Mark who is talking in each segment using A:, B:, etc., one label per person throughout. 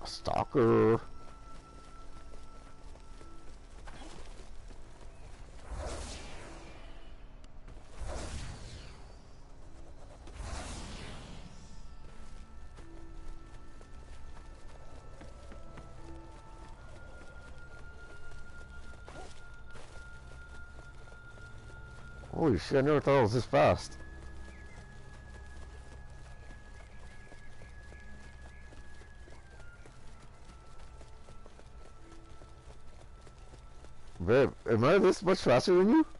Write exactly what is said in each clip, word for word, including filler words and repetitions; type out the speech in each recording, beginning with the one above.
A: Stalker. Holy shit, I never thought it was this fast. Babe, am I this much faster than you?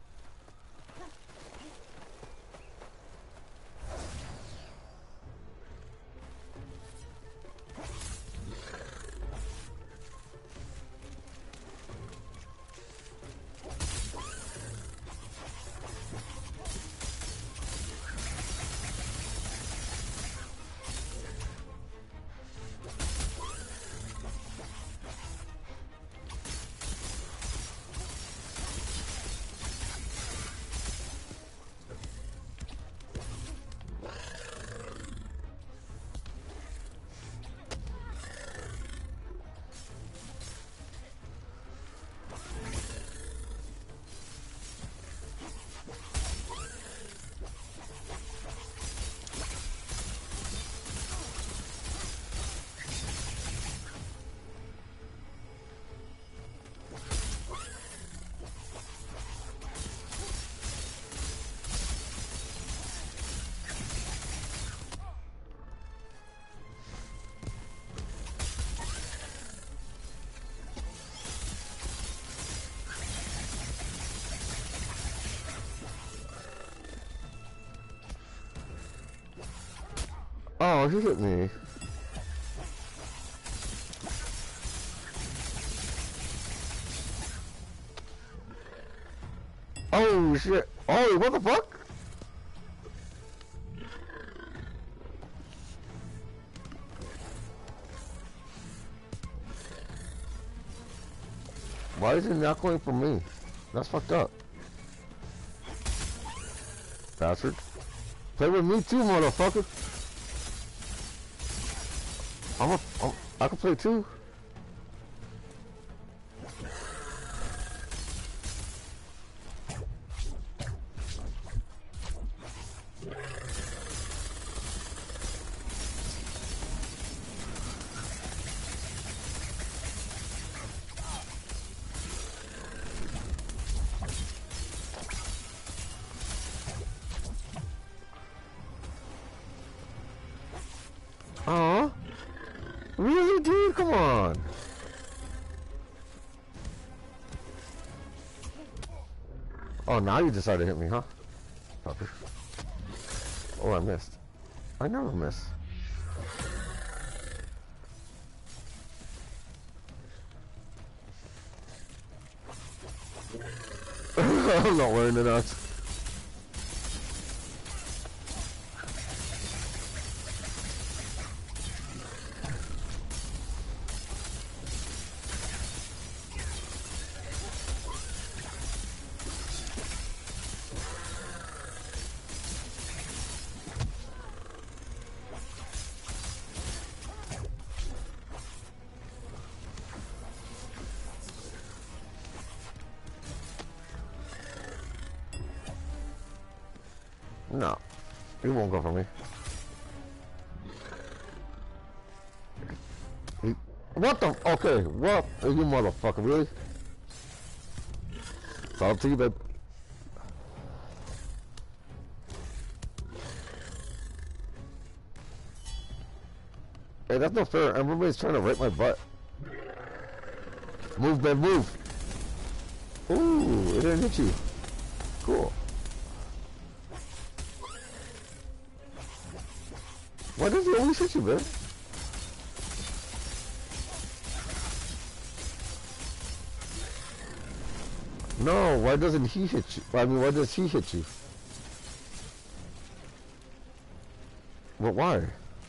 A: Oh, he hit me. Oh shit. Oh, what the fuck? Why is it not going for me? That's fucked up. Bastard. Play with me too, motherfucker. I'm a, I'm, I can play too. Aw. Really, dude? Come on. Oh, now you decided to hit me, huh? Fucker. Oh, I missed. I never miss. I'm not wearing the nuts. No, he won't go for me. He, what the? Okay, what? You motherfucker, really? It's all to you, babe. Hey, that's not fair. Everybody's trying to rape my butt. Move, babe, move. Ooh, it didn't hit you. Cool. Why does he always hit you, man? No, why doesn't he hit you? I mean, why does he hit you? But why?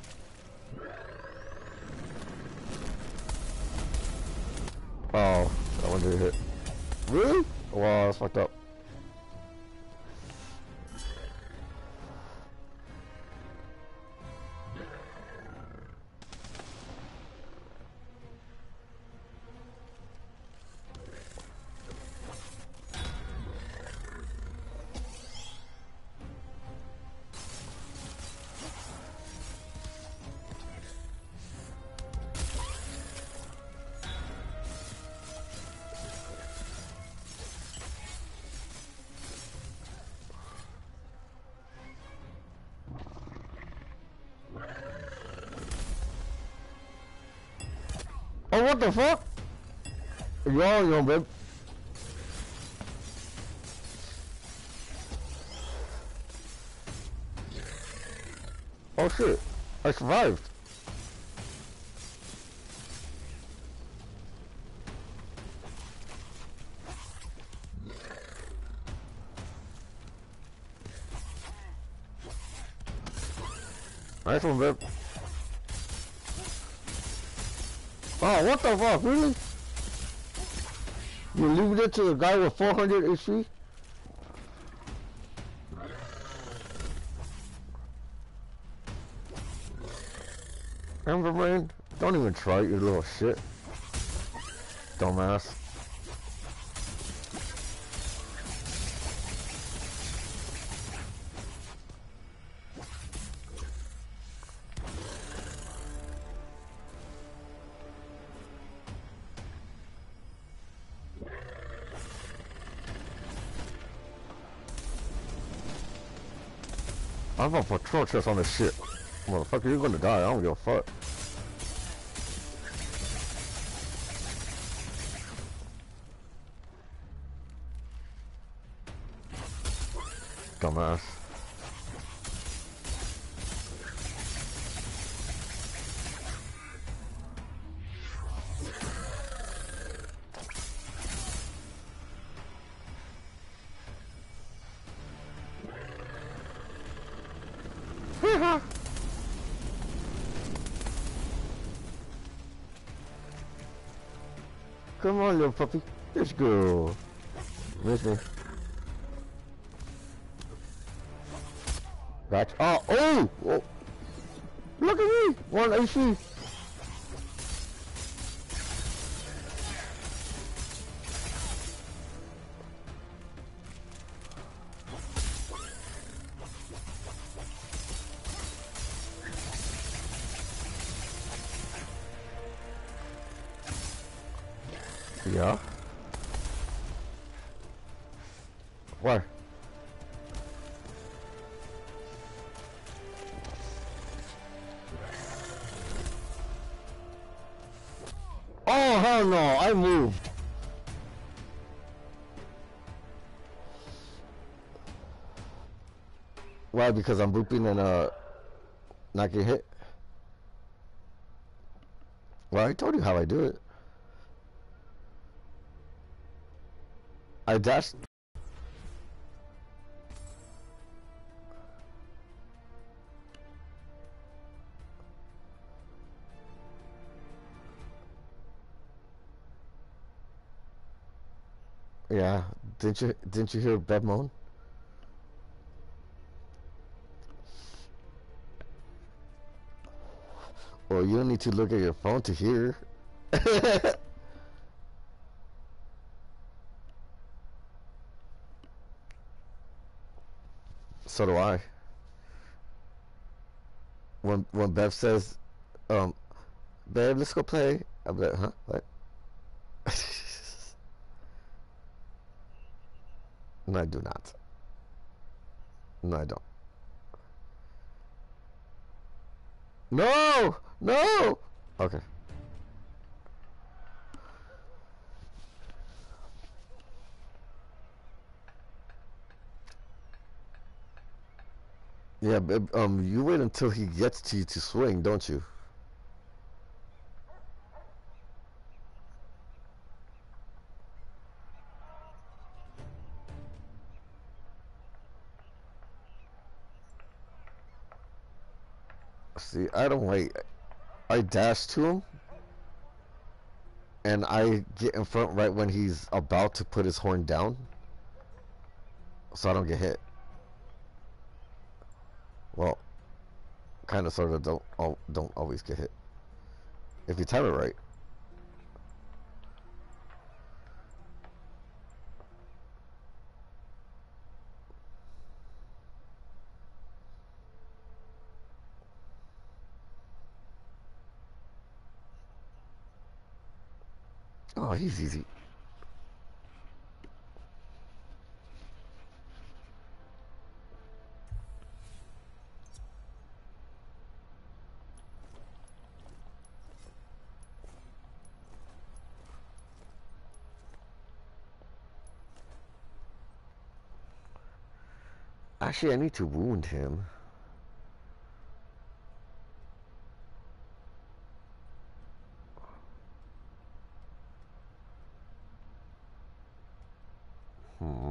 A: Oh, that one didn't hit. Really? Wow, that's fucked up. Oh, what the fuck? You all young, babe. Oh shit, I survived. Nice one, babe. Oh, what the fuck, really? You leave it to the guy with four hundred H P? Amber Brain, don't even try it, you little shit. Dumbass. I'm gonna put torches on this shit. Motherfucker, you're gonna die. I don't give a fuck. Dumbass. Come on, little puppy. Let's go. Miss me. Gotcha. Oh, oh, oh! Look at me! One H P. Yeah. Where? Oh hell no! I moved. Why? Because I'm booping and uh not get hit. Well, I told you how I do it. I dashed. Yeah. Didn't you? Didn't you hear Bev moan? Well, you don't need to look at your phone to hear. So do I. When when Bev says, um, "Babe, let's go play," I'm like, "Huh? What?" No, I do not. No, I don't. No! No! Okay. Yeah, but um, you wait until he gets to you to swing, don't you? See, I don't wait. I dash to him, and I get in front right when he's about to put his horn down, so I don't get hit. Well, kind of, sort of, don't don't always get hit if you time it right. Oh, he's easy. Actually, I need to wound him. Hmm.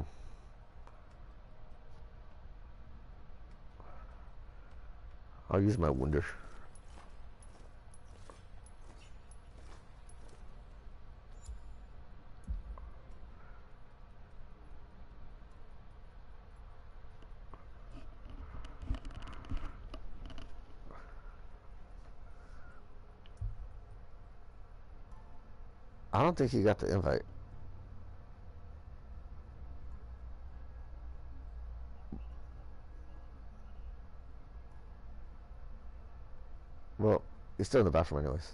A: I'll use my wonder. I don't think he got the invite. Well, he's still in the bathroom anyways.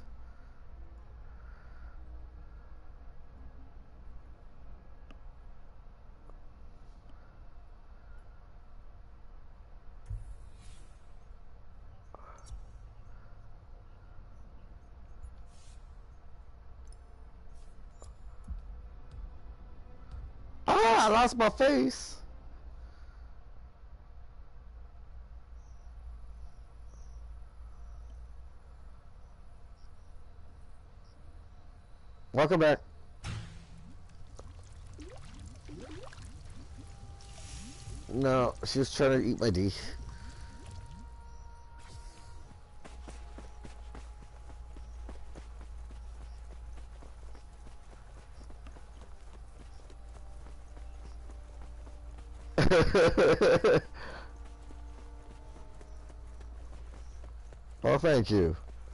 A: Ah, I lost my face. Welcome back. No, she was trying to eat my D. Oh, thank you.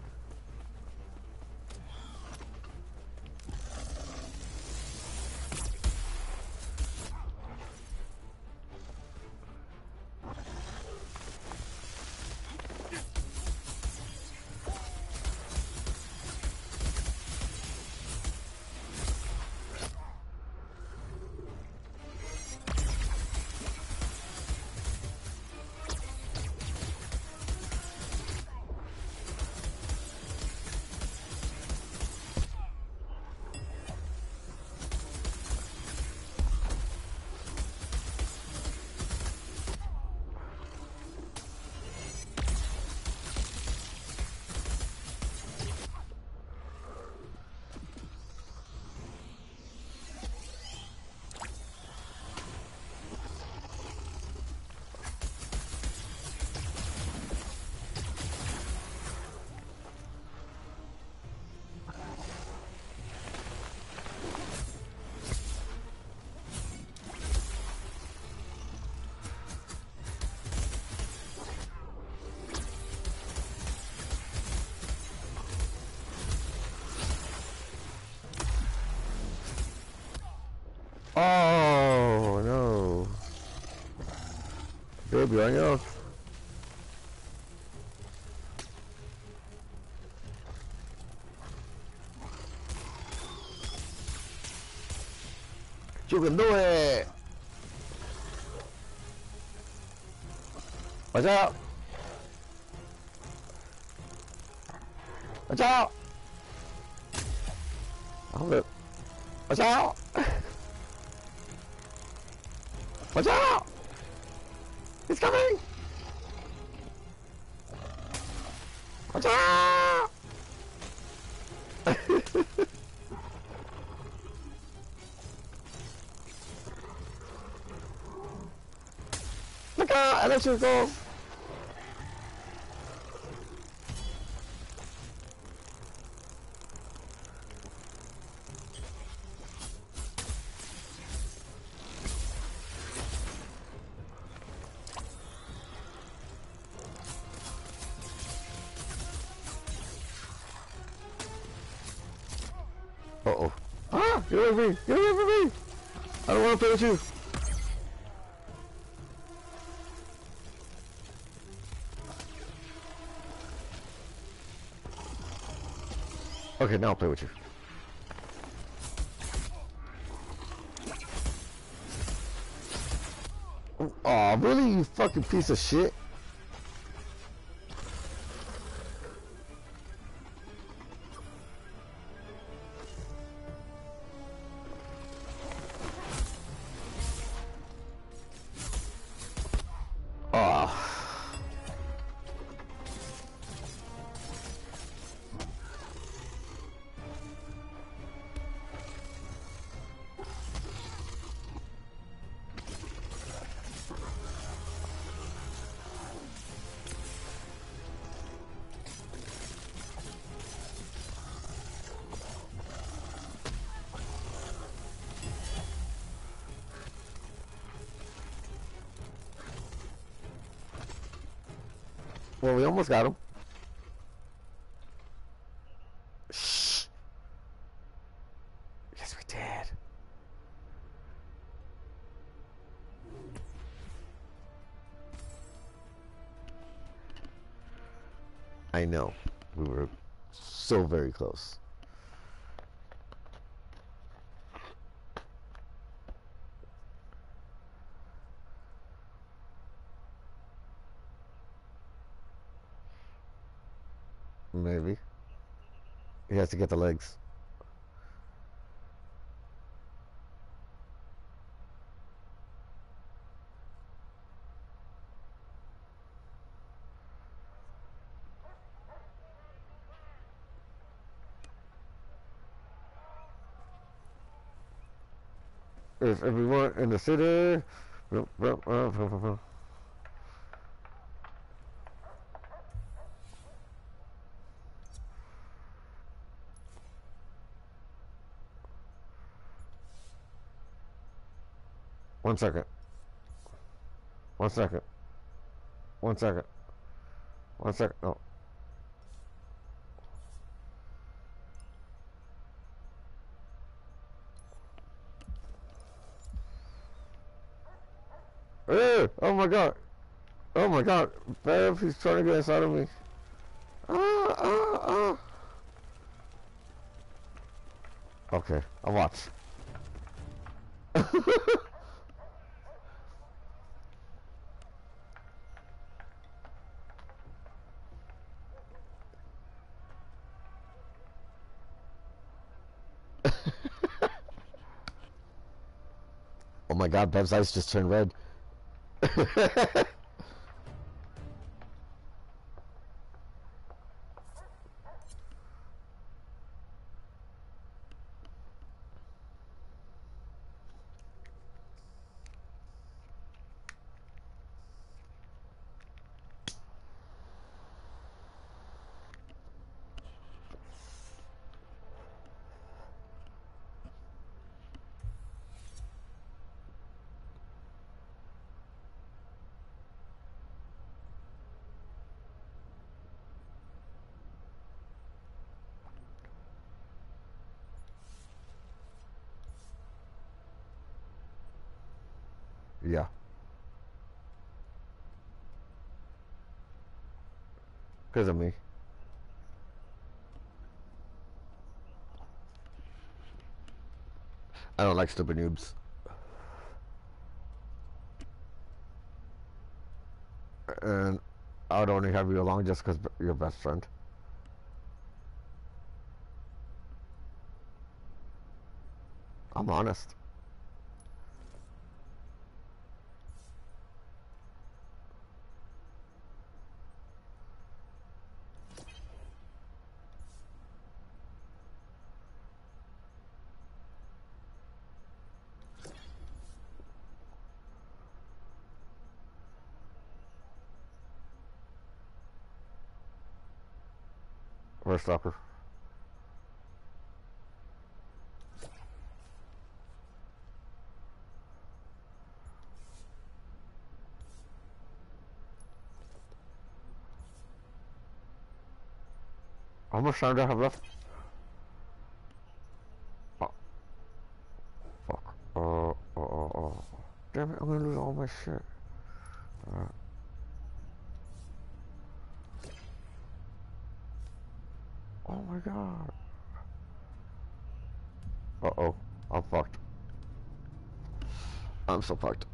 A: Oh no, baby, on your. You can do it. Watch out! Watch out! Hold it. Watch out! Watch out! He's coming! Watch out! Look out! Electrical! Uh-oh. Ah! Get away from me! Get away from me! I don't want to play with you! Okay, now I'll play with you. Aw, really, you fucking piece of shit? Well, we almost got him. Shh. Yes, we did. I know. We were so very close. Maybe. He has to get the legs. If everyone in the city... One second. One second. One second. One second. No. Hey! Oh my god! Oh my god! Babe, he's trying to get inside of me. Ah, ah, ah. Okay, I'll watch. Oh my god, Bev's eyes just turned red. Yeah. Because of me. I don't like stupid noobs. And I would only have you along just because you're your best friend. I'm honest. Where's Stalker? How much time do I have left? Oh. Fuck. Uh, oh, oh, oh. Damn it, I'm gonna lose all my shit. Uh. Oh my god. Uh-oh. I'm fucked. I'm so fucked.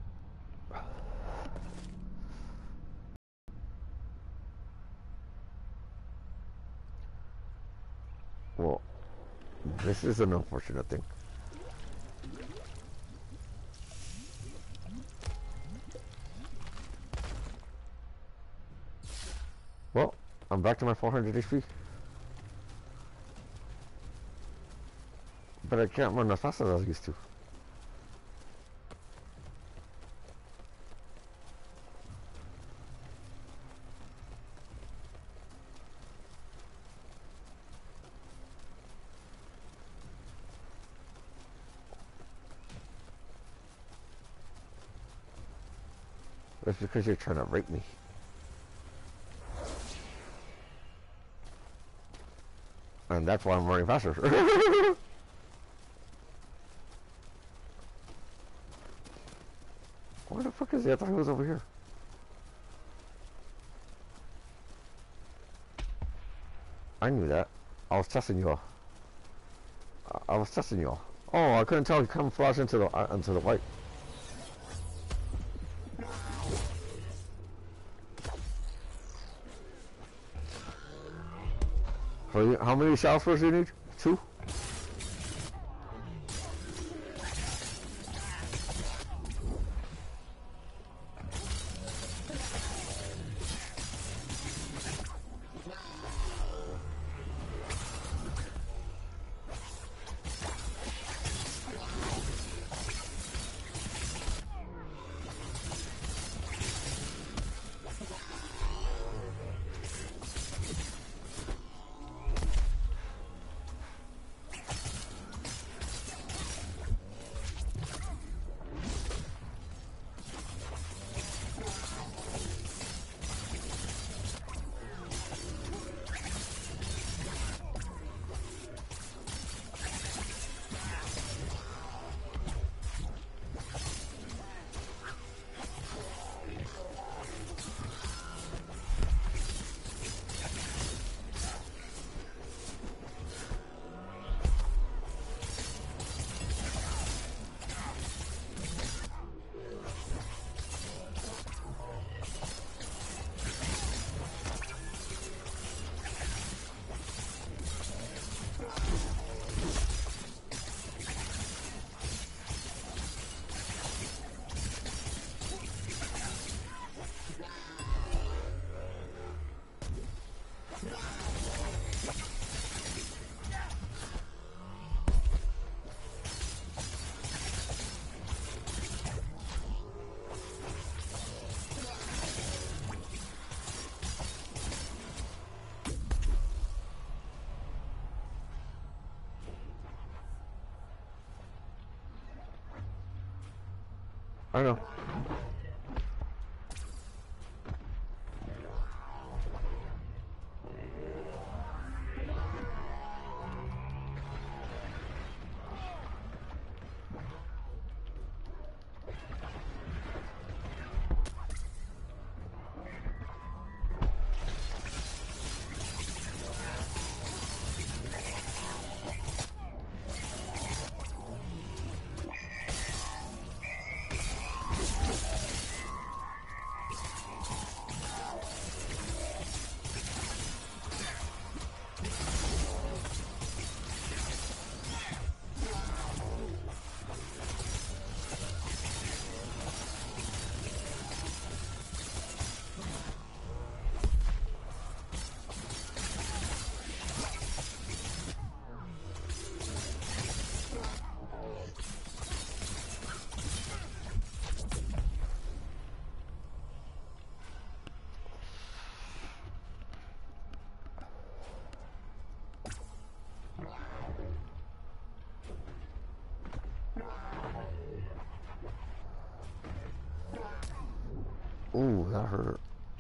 A: Well, this is an unfortunate thing. Well, I'm back to my four hundred H P. But I can't run as fast as I used to. It's because you're trying to rape me. And that's why I'm running faster. Where the fuck is he? I thought he was over here. I knew that. I was testing y'all. I, I was testing y'all. Oh, I couldn't tell he camouflaged into the uh, into the white. So you, how many showers do you need? Two? I know. Ooh, that hurt.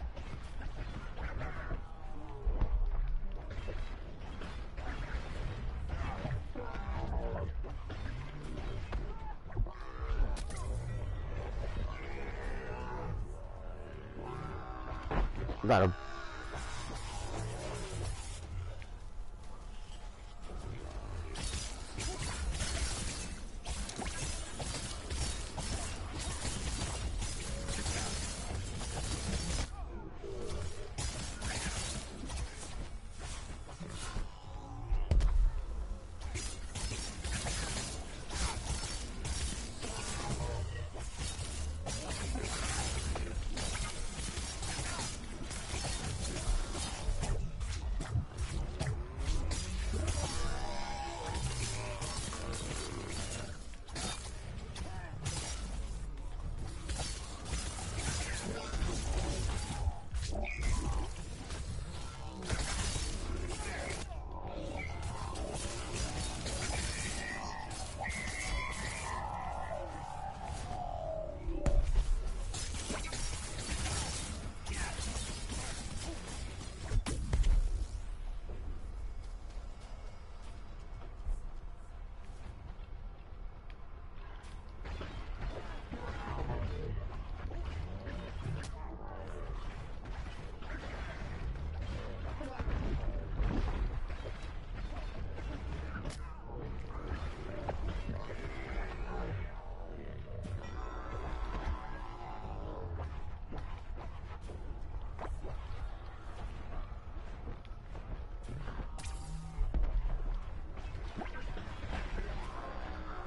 A: Got him.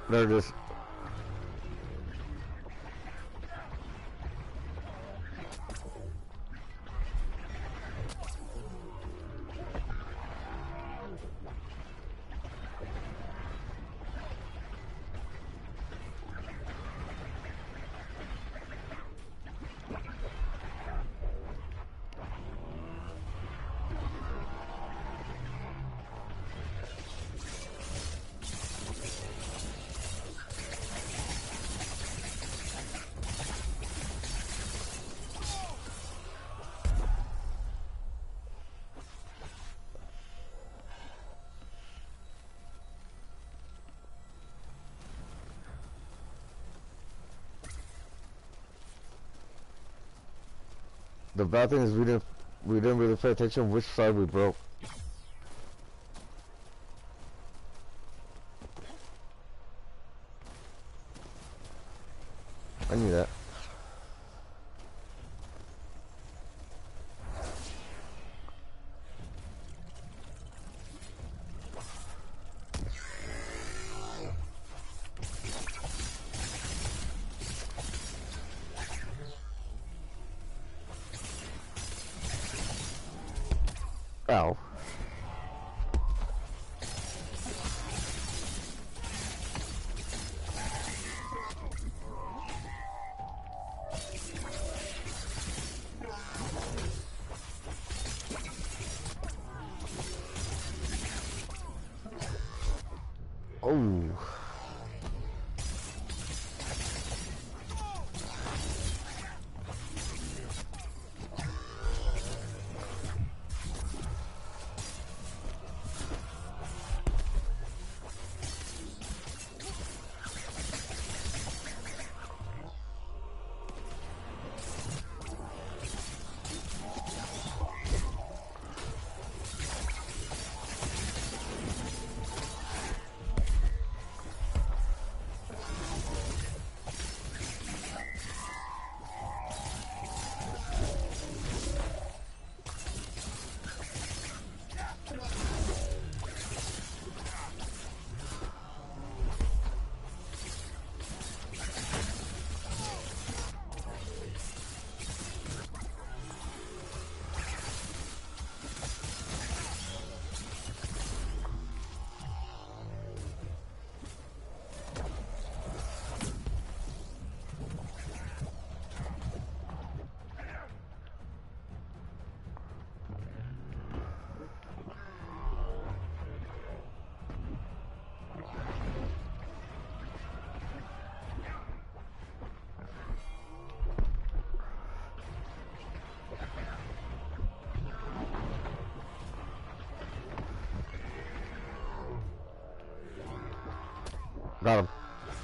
A: There it is. The bad thing is we didn't we didn't really pay attention which side we broke. I knew that. Ow. Oh. Got him.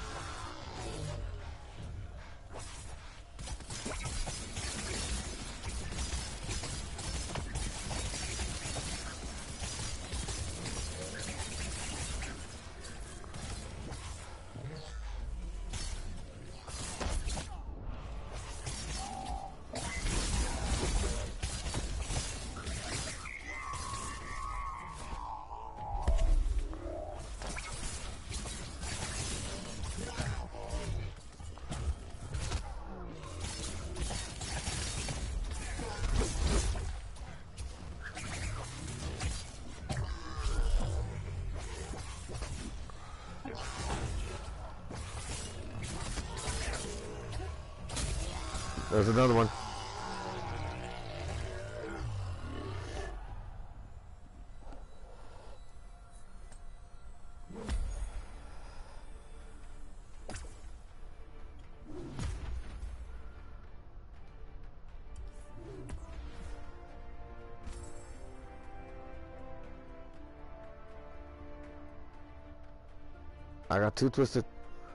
A: There's another one. I got two twisted.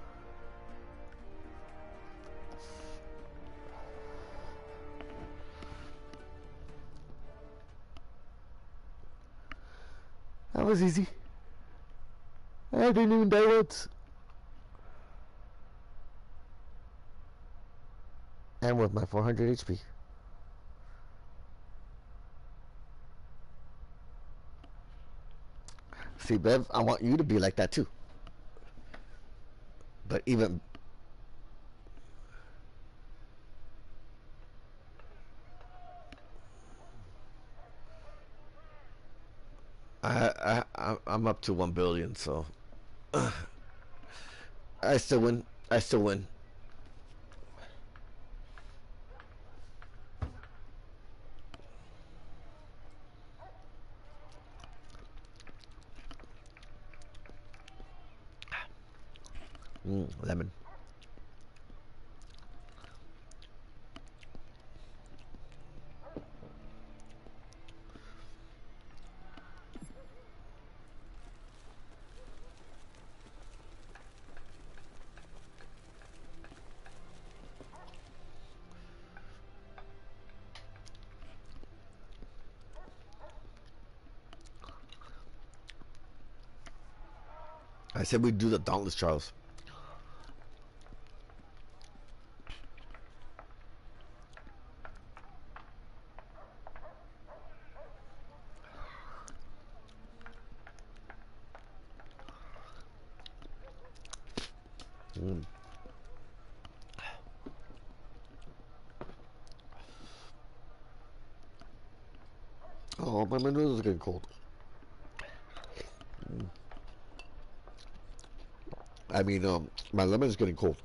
A: That was easy. I didn't even die once. And with my four hundred H P. See, Bev, I want you to be like that too. But even I I I'm up to one billion, so I still win. I still win. Mm, lemon. I said we'd do the Dauntless Charles. Mm. Oh, my nose is getting cold. Mm. I mean, um, my lemon is getting cold.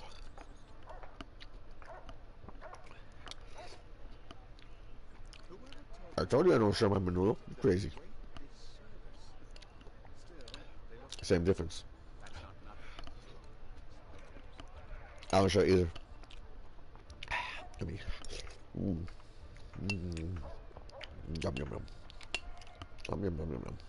A: I told you I don't share my menudo. You're crazy. Same difference. I don't share either. Yummy. Mm. Mm. Yum yum yum. Yum yum yum yum yum.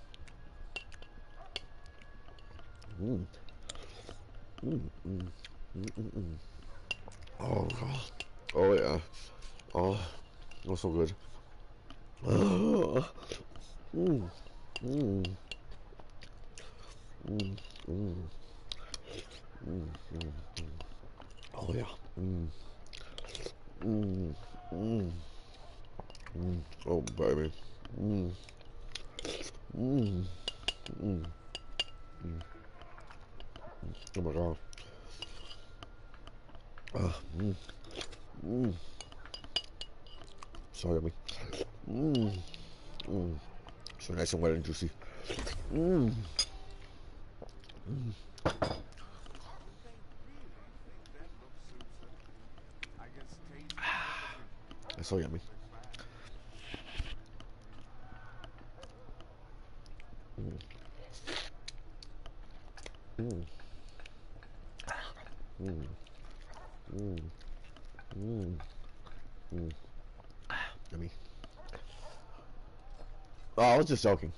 A: Mm. Mm. Mm. Mm. Mm. Mm. Oh, oh yeah. Oh, that's so good. Oh. Mm. Mm. Mm. Mm. Mm. Mm. Oh yeah. Mm. Mm. Mm. Mm. Oh baby. Mm. Mm. Mm. Mm. Oh my god. Uh, mm. Mm. So yummy. Mmm. Mmm. So nice and wet and juicy. Mmm. Mmm. That's so yummy. Mmm. Mmm. Mmm. Mmm. Mmm. Mmm. Yummy. Oh, I was just joking.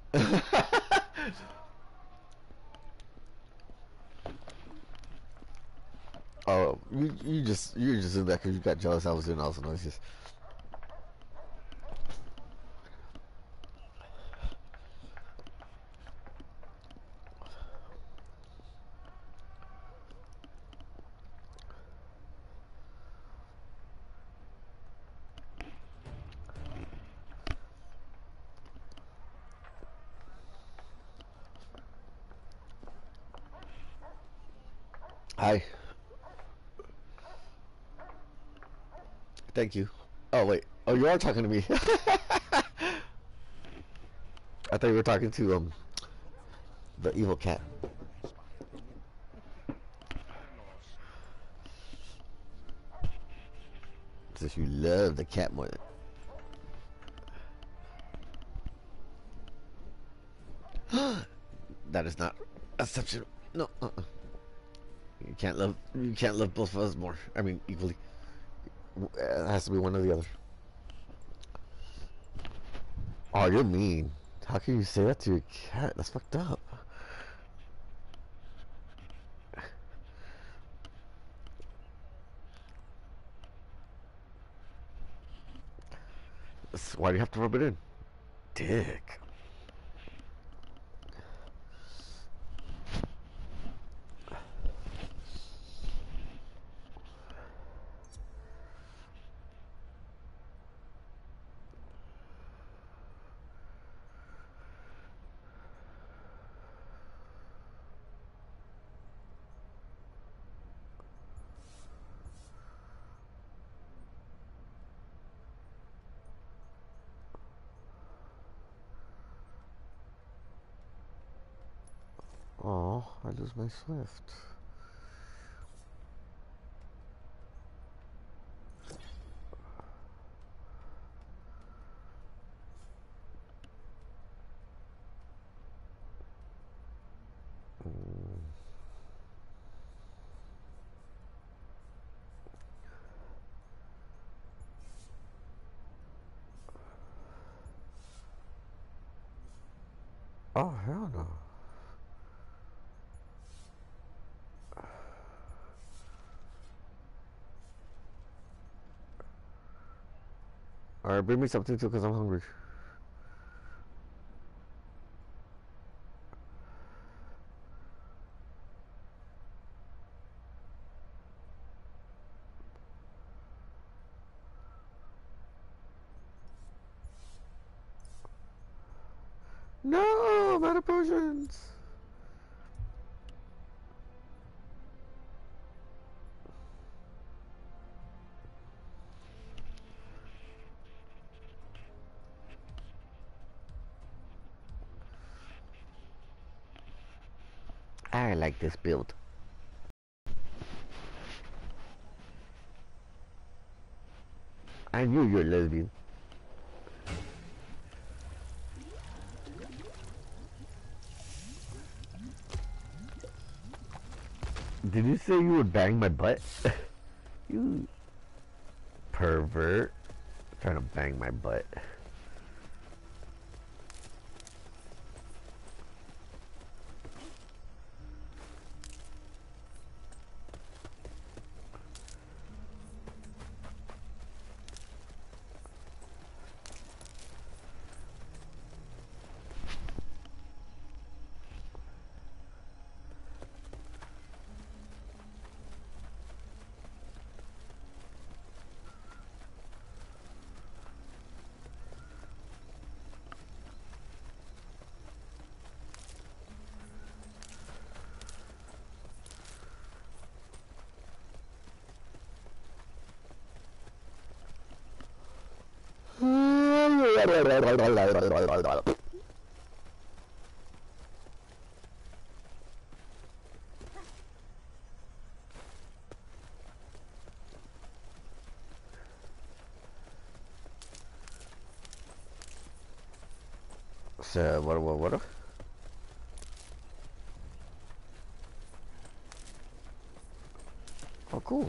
A: Oh, you you just you just did that because you got jealous I was doing all the noises. Hi. Thank you. Oh wait. Oh, you are talking to me. I thought you were talking to um the evil cat. Since you love the cat more than that is not exceptional. No. Uh-uh. You can't love. You can't love both of us more. I mean, equally. It has to be one or the other. Oh, you're mean. How can you say that to your cat? That's fucked up. That's, why do you have to rub it in? Dick. Oh, I lose my Swift. Mm. Oh, hell no. Alright, bring me something too, because I'm hungry. No, I'm out of potions. I like this build. I knew you were lesbian. Did you say you would bang my butt? You pervert. Trying to bang my butt. So, what, what, what? Oh, cool.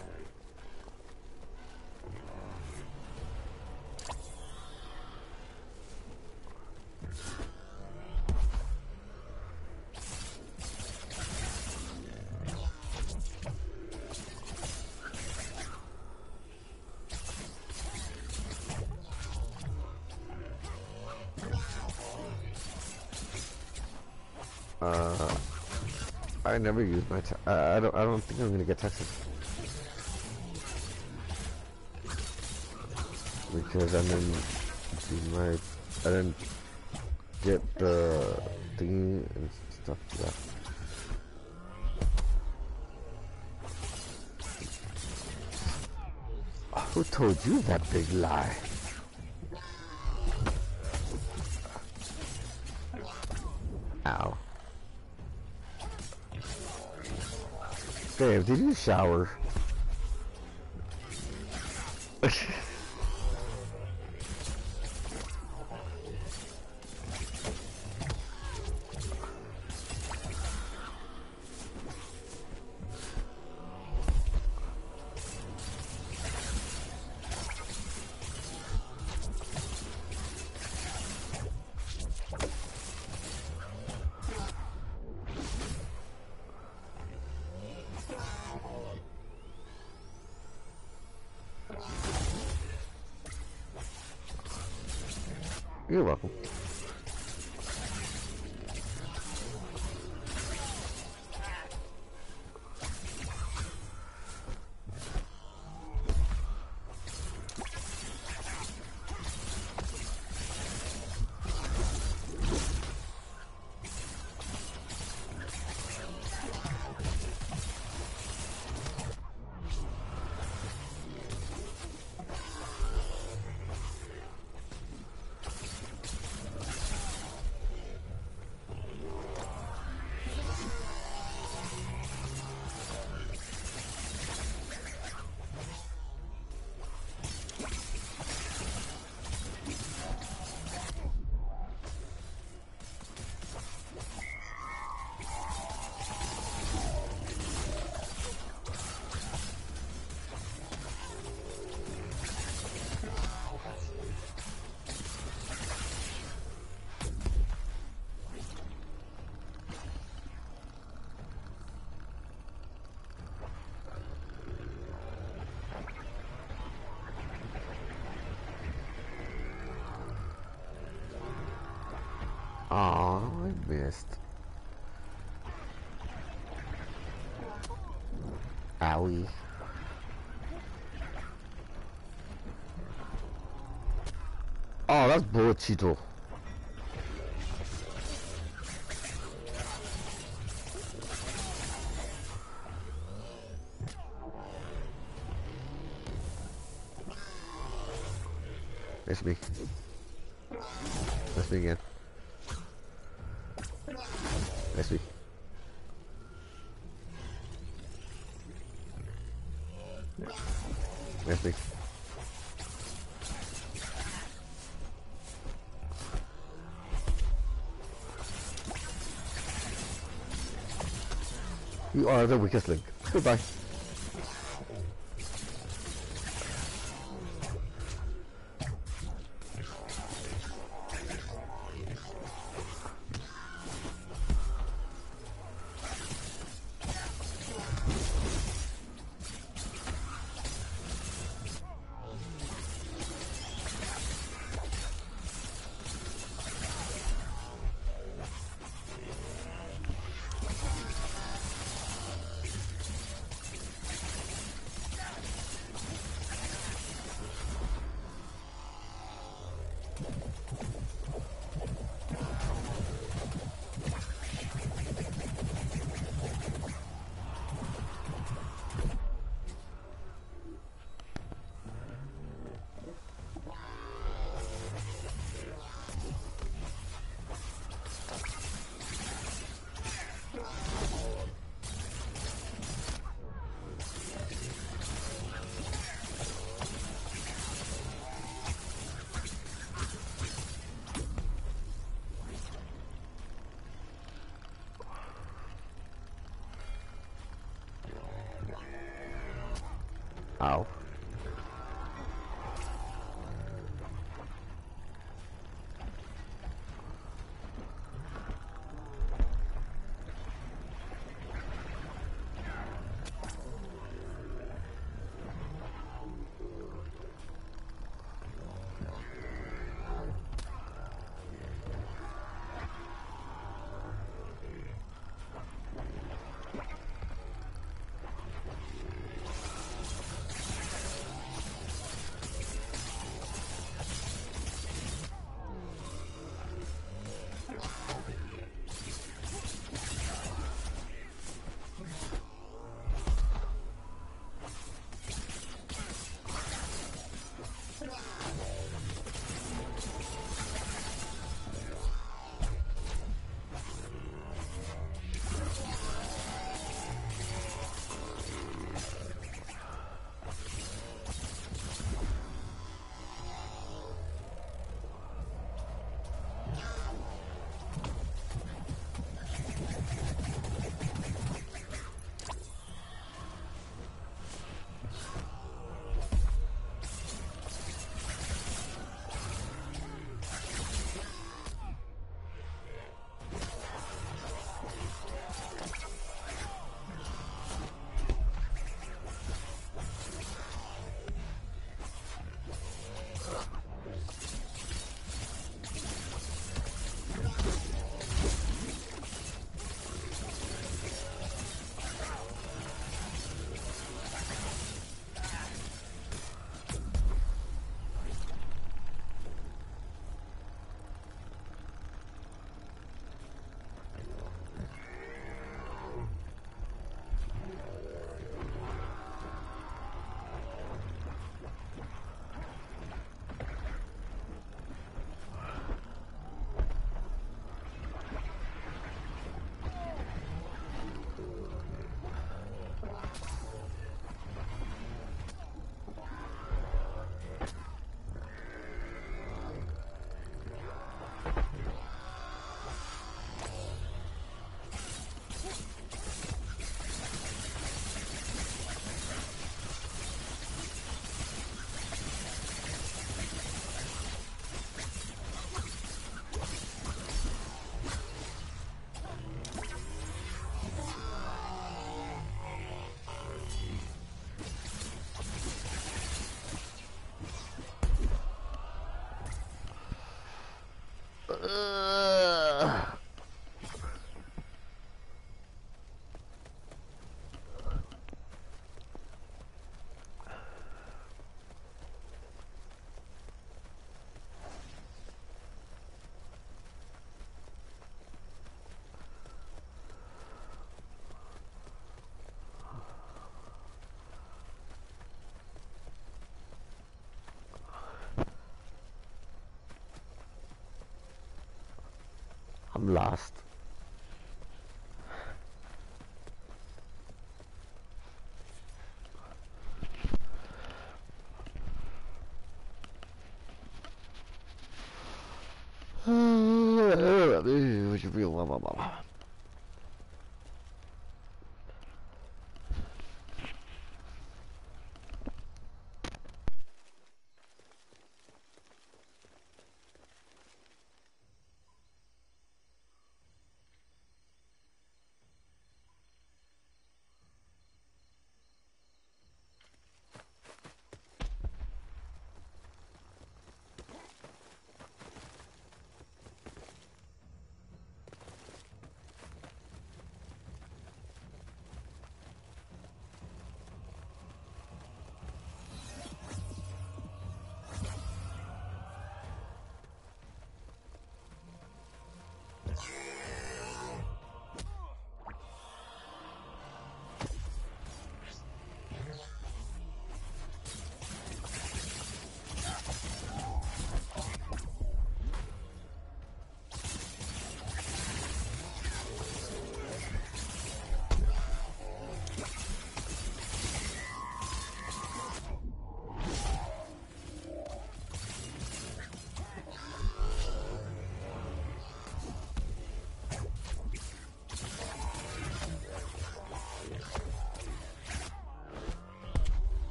A: Uh, I never use my. Te uh, I don't. I don't think I'm gonna get Texas because I didn't do my. I didn't get the thingy and stuff. Yeah. Who told you that big lie? Ow. Dave, did you shower? You're welcome. Aw, I missed. Owie. Oh, that's bullshito. That's me. That's me again. That's me. That's me. You are the weakest link. Goodbye. Ow. I'm lost. What you feel?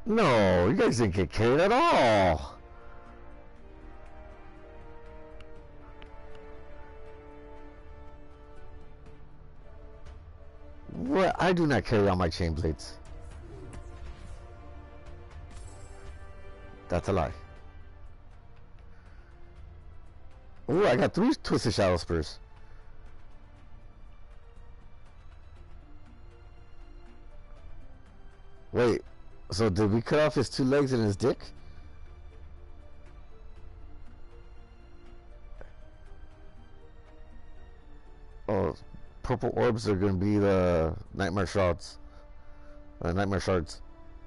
A: No, you guys didn't get carried at all. What? I do not carry all my chain blades. That's a lie. Oh, I got three Twisted Shadow Spurs. Wait, so did we cut off his two legs and his dick? Oh, purple orbs are gonna be the Nightmare Shards. Uh, Nightmare Shards.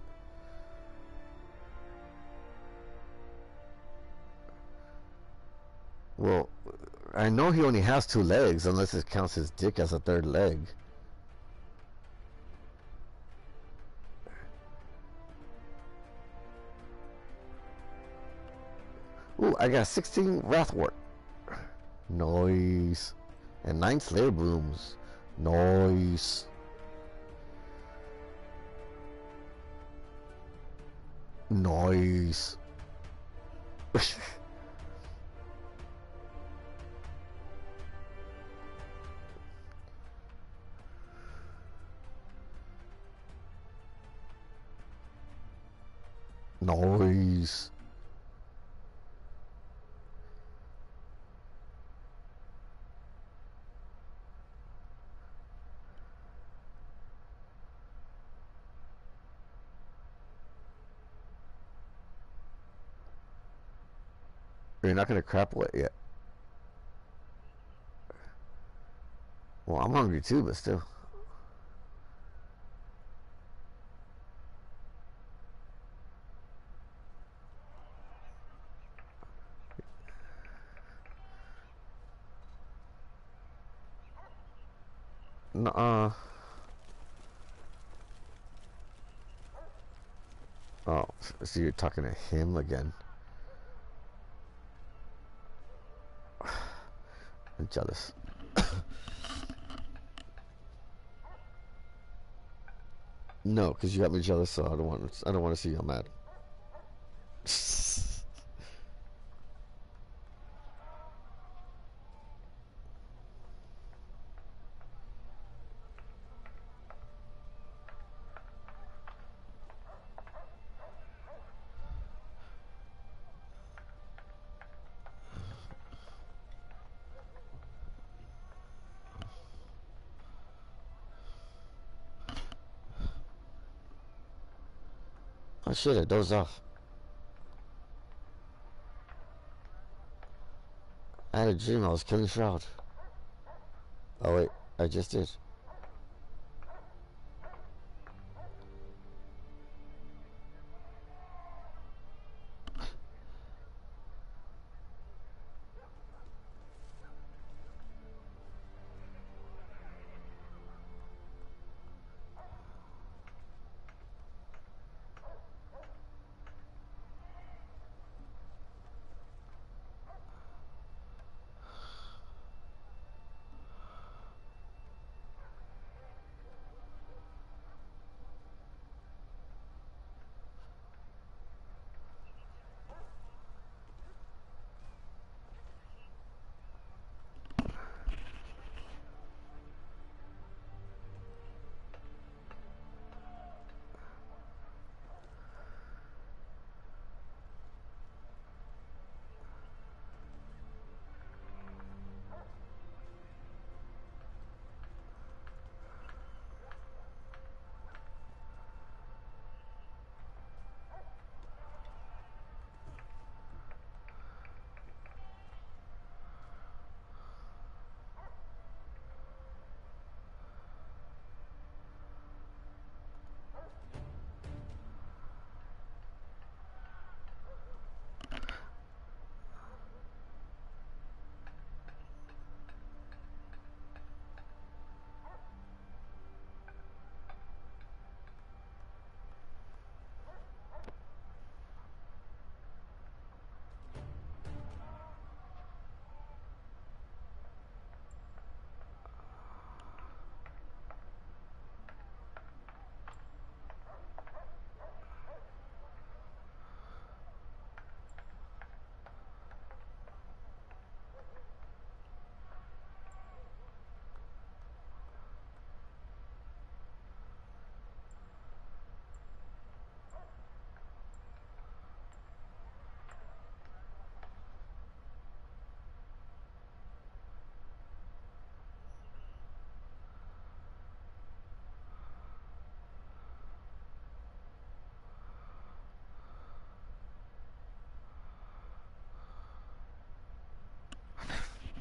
A: Well, I know he only has two legs, unless it counts his dick as a third leg. Ooh, I got sixteen Wrathwort. Nice. And nine Slayer Brooms. Nice. Nice. Nice. You're not gonna crap wet yet. Well, I'm hungry too, but still. Nuh-uh. Oh, so you're talking to him again. I'm jealous. No, because you got me jealous, so I don't want. I don't want to see you mad. Oh shit! I dozed off. I had a dream I was killing Shroud. Oh wait, I just did.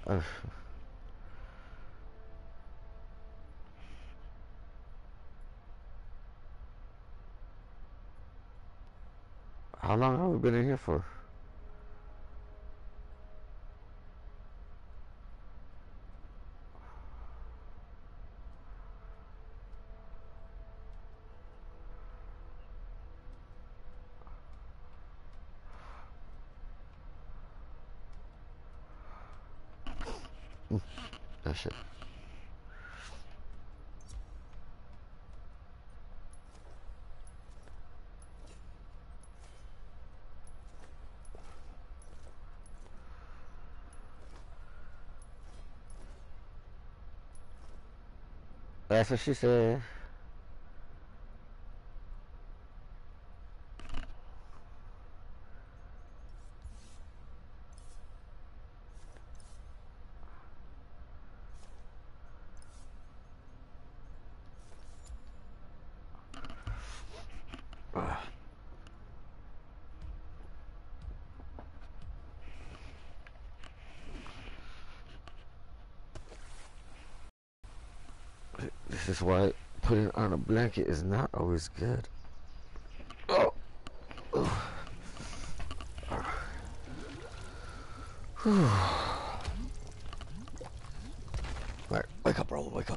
A: Uh, how long have we been in here for? Oh shit. That's what she said. This is why putting on a blanket is not always good. Oh. Oh. Alright, wake up, bro. Wake up.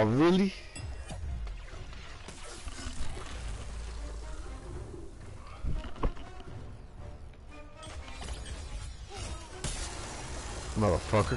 A: Oh, really? Motherfucker.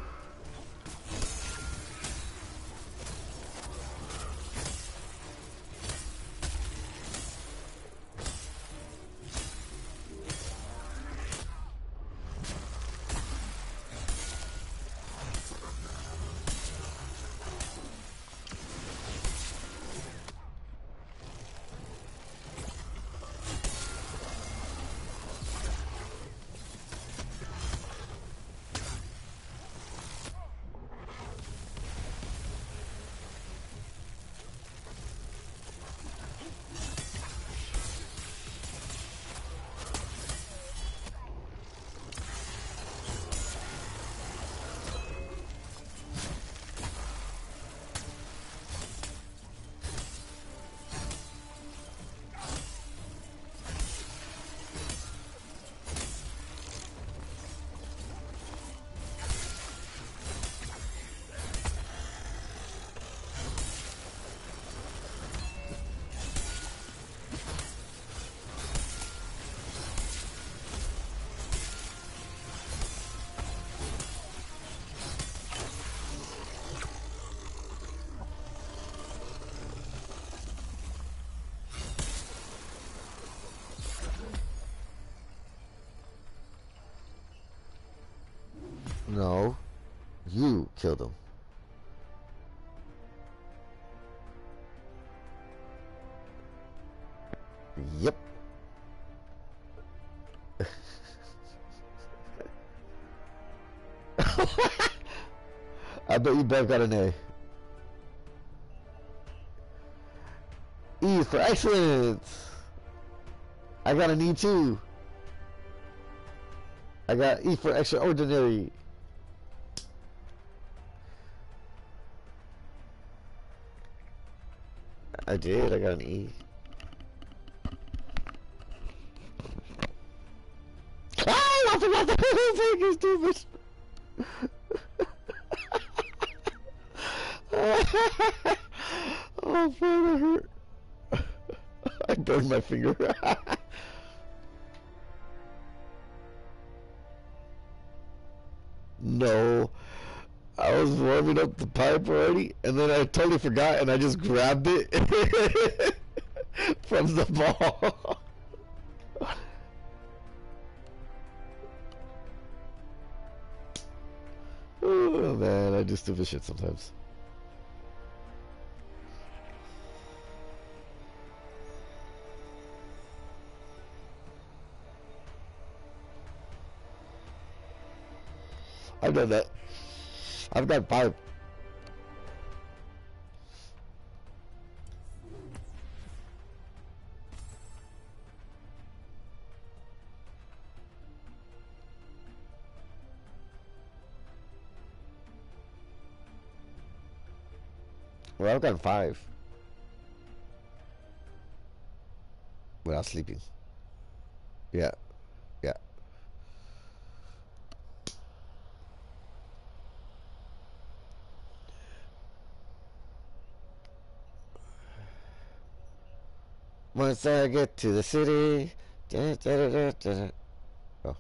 A: No. You killed him. Yep. I bet you both got an A. E for excellence. I got an E too. I got E for extraordinary. I did. I got an E. Oh, I forgot the whole thing. You're stupid. Oh, boy, that hurt. I burned my finger. No. I was warming up the pipe already, and then I totally forgot, and I just grabbed it from the ball. Oh, man, I do stupid shit sometimes. I've done that. I've got five. Well, I've got five. Without sleeping. Yeah. Yeah. Once I get to the city. Da, da, da, da, da. Oh.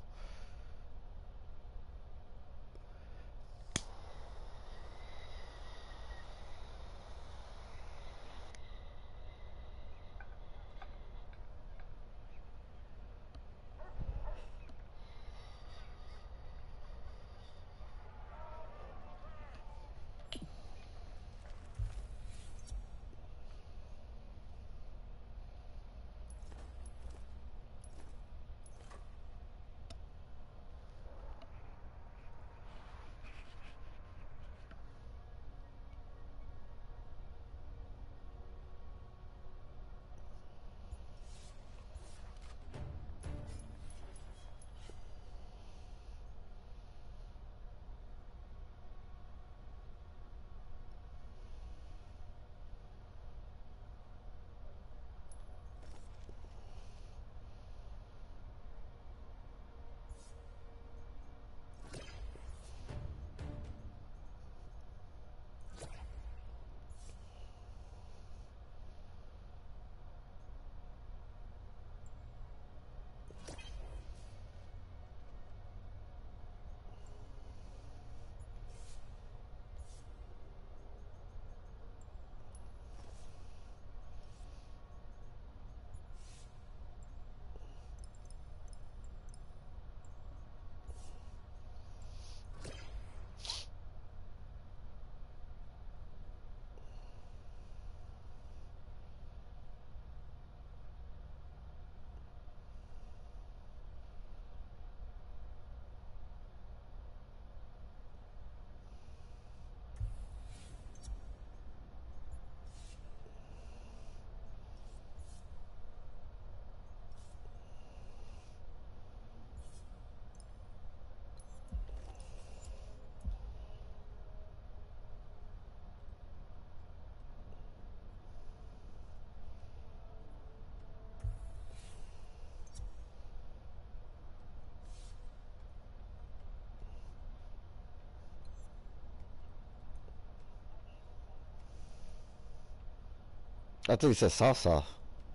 A: I thought you said soft soft.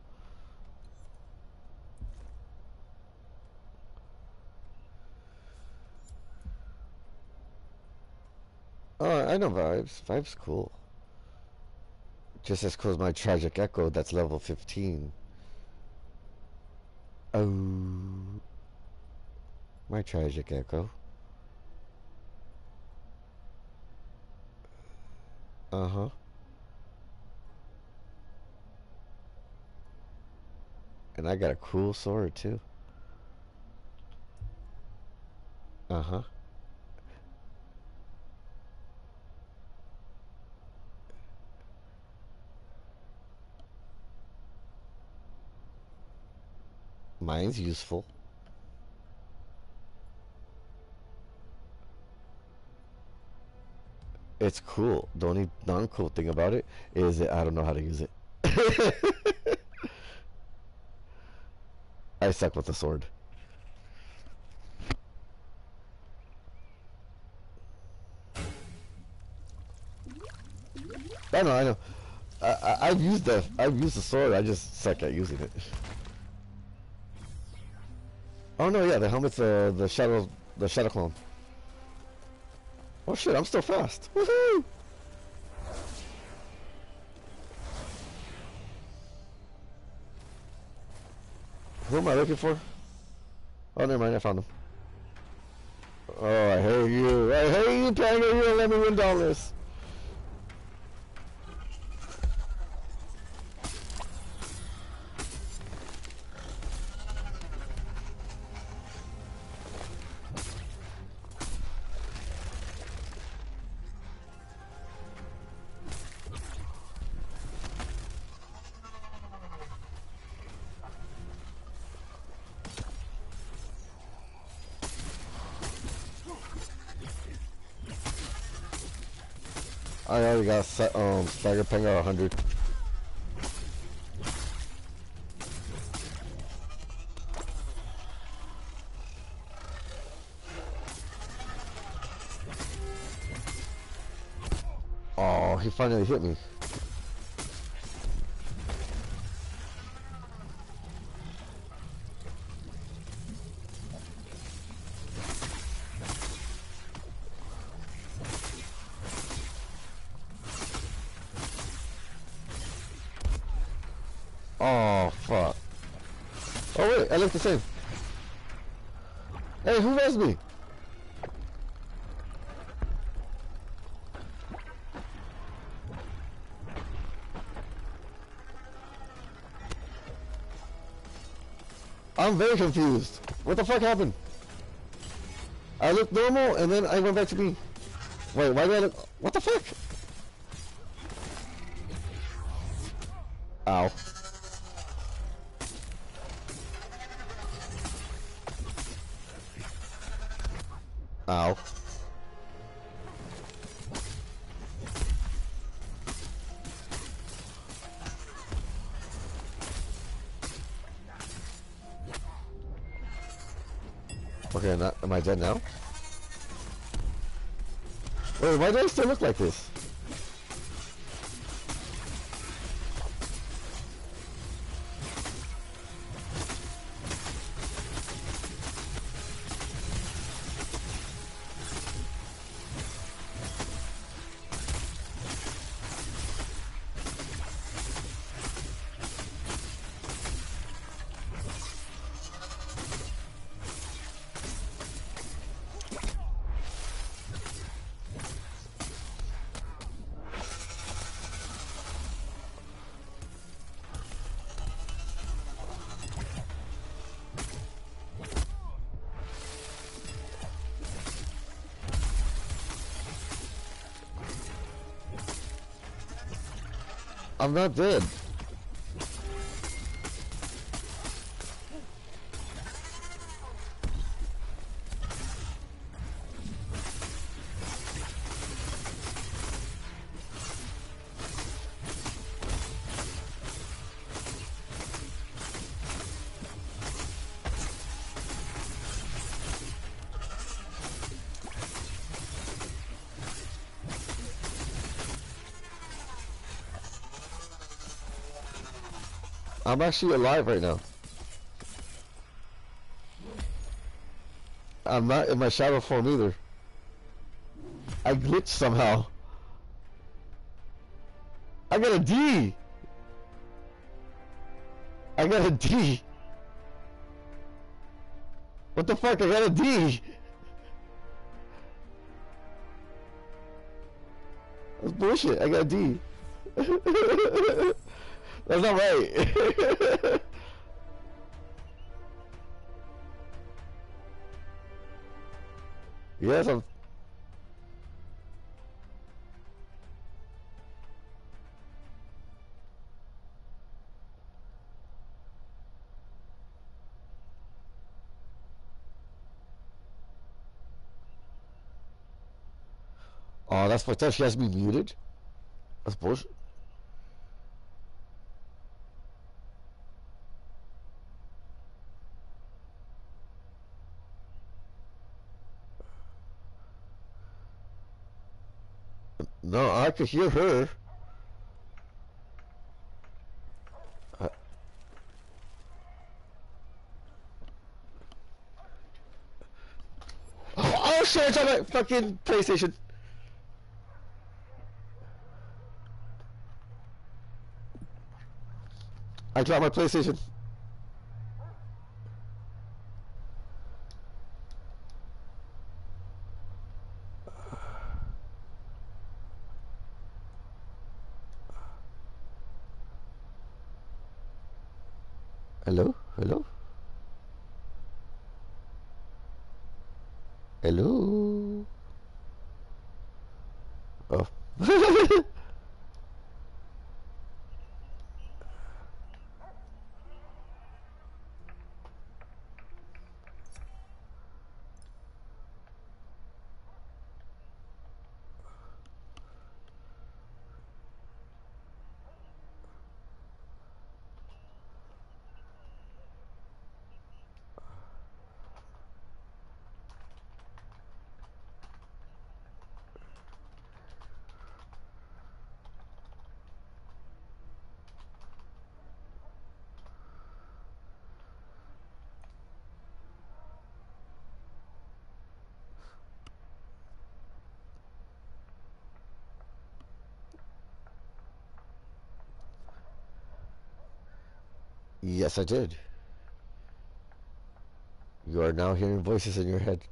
A: Oh, I know Vibes. Vibes cool. Just as cool as my Tragic Echo that's level fifteen. Oh, my Tragic Echo. Uh-huh. And I got a cool sword too. Uh-huh. Mine's useful. It's cool. The only non-cool thing about it is that I don't know how to use it. I suck with the sword. I know, I know. I, I, I've used the I've used the sword. I just suck at using it. Oh no, yeah, the helmet's uh, the shadow the shadow clone. Oh shit, I'm still fast. Woohoo! Who am I looking for? Oh, never mind, I found him. Oh, I hate you. I hate you, Pango. You don't let me win dollars. I already got set, um, Stagger Penga one hundred. Oh, he finally hit me. Oh, fuck. Oh, wait, I look the same. Hey, who has me? I'm very confused. What the fuck happened? I looked normal and then I went back to me. Wait, why did I look? What the fuck? Ow. Ow. Okay, not, am I dead now? Wait, why do I still look like this? I'm not dead. I'm actually alive right now. I'm not in my shadow form either. I glitched somehow. I got a D! I got a D! What the fuck? I got a D! That's bullshit. I got a D. That's not right. Yes, I'm... Oh, that's fucked up. She has me muted? That's bullshit. No, I could hear her. I... Oh, oh shit, it's on my fucking PlayStation. I dropped my PlayStation. Hello? Hello? Hello? Oh. Yes, I did. You are now hearing voices in your head.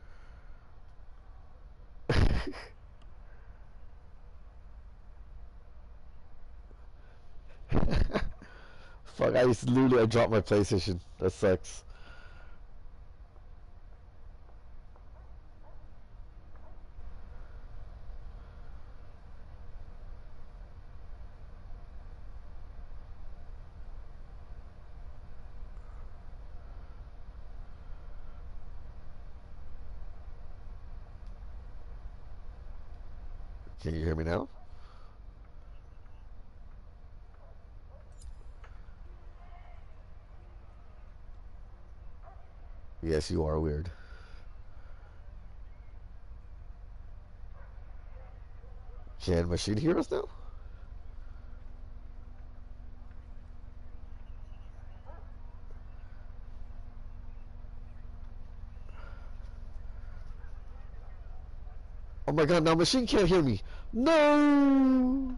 A: Fuck, I just literally I dropped my PlayStation. That sucks. Can you hear me now? Yes, you are weird. Can Machine hear us now? Oh my god, now Machine can't hear me. No!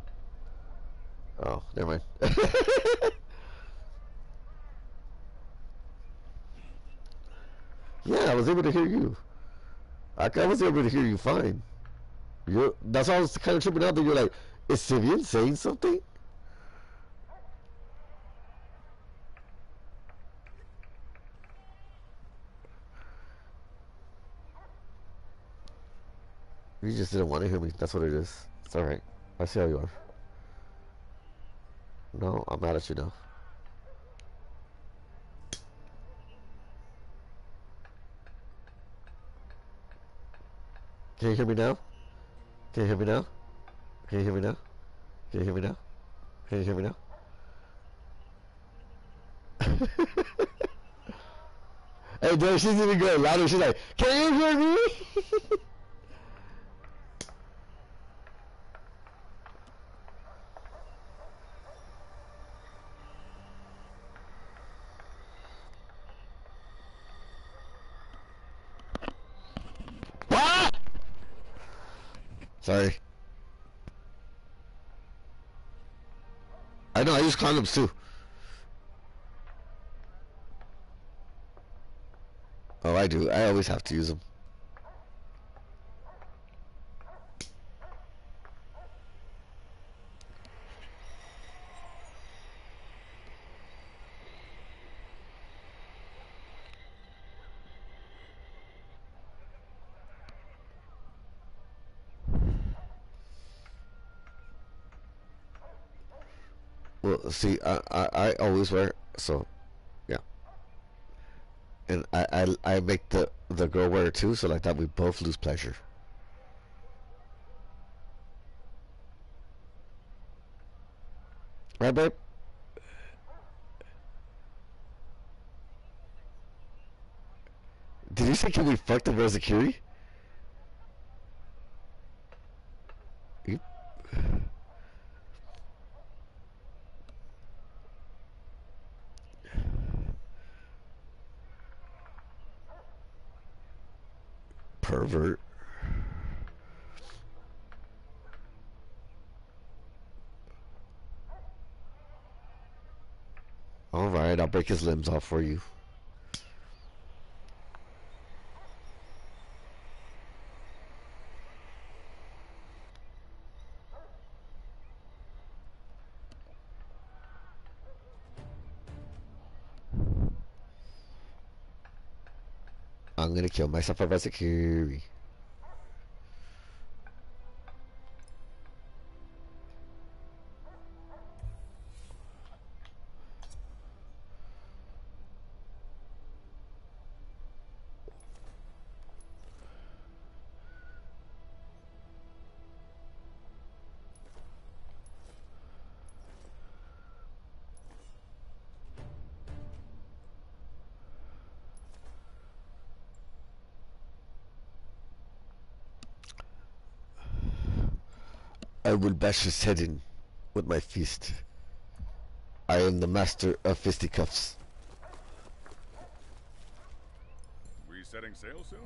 A: Oh, never mind. Yeah, I was able to hear you. I, I was able to hear you fine. You're, that's why I was kind of tripping out that you're like, is Sivian saying something? You just didn't want to hear me. That's what it is. It's alright. I see how you are. No, I'm mad at you now. Can you hear me now? Can you hear me now? Can you hear me now? Can you hear me now? Can you hear me now? Hey, dude, she's even going louder. She's like, can you hear me? Sorry. I know, I use condoms too. Oh, I do. I always have to use them. Well, see, I, I, I always wear, so, yeah. And I, I, I make the, the girl wear it too, so like that we both lose pleasure. Right, babe? Did you say can we fuck the Rosakiri? You... Pervert. Alright, I'll break his limbs off for you. I'm gonna kill myself as a Kiri. I will bash his head in with my fist. I am the master of fisticuffs.
B: We setting sail soon?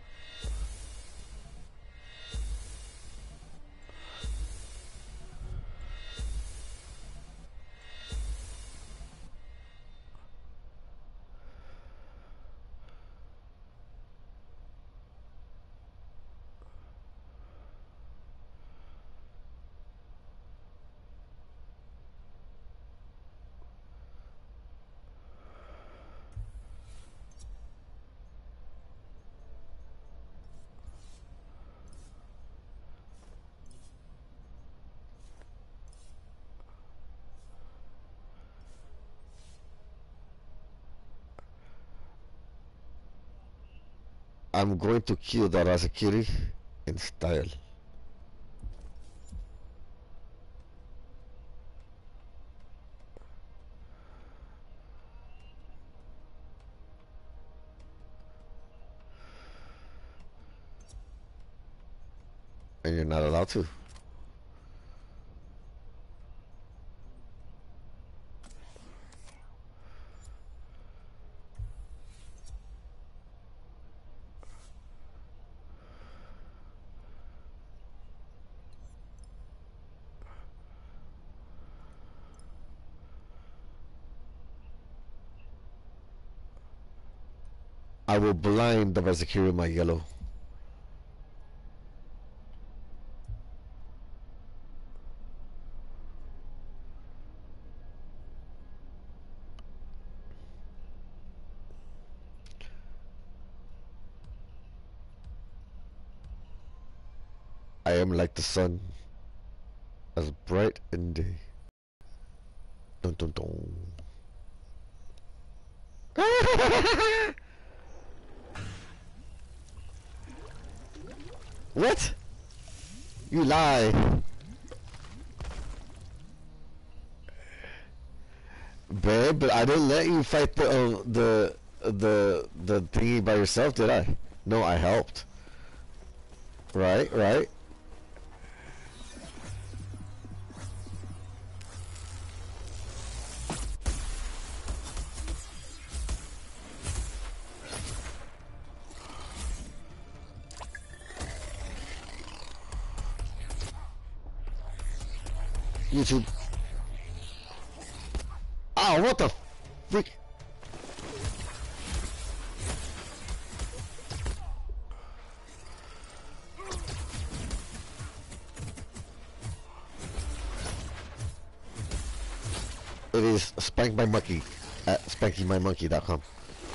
A: I'm going to kill the Razakiri in style. And you're not allowed to. I will blind the Razakiri with my yellow. I am like the sun, as bright in day. Dun dun dun. What? You lie. Babe, but I didn't let you fight the uh, the the the thingy by yourself, did I? No, I helped. Right, right. YouTube. Oh, what the freak? It is Spank My Monkey at spanky my monkey dot com.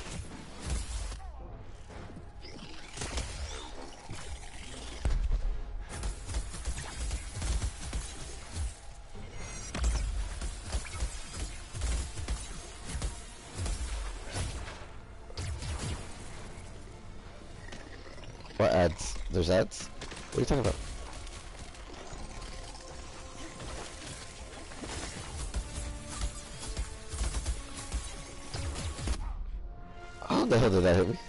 A: What ads? There's ads? What are you talking about? How the hell did that hit me?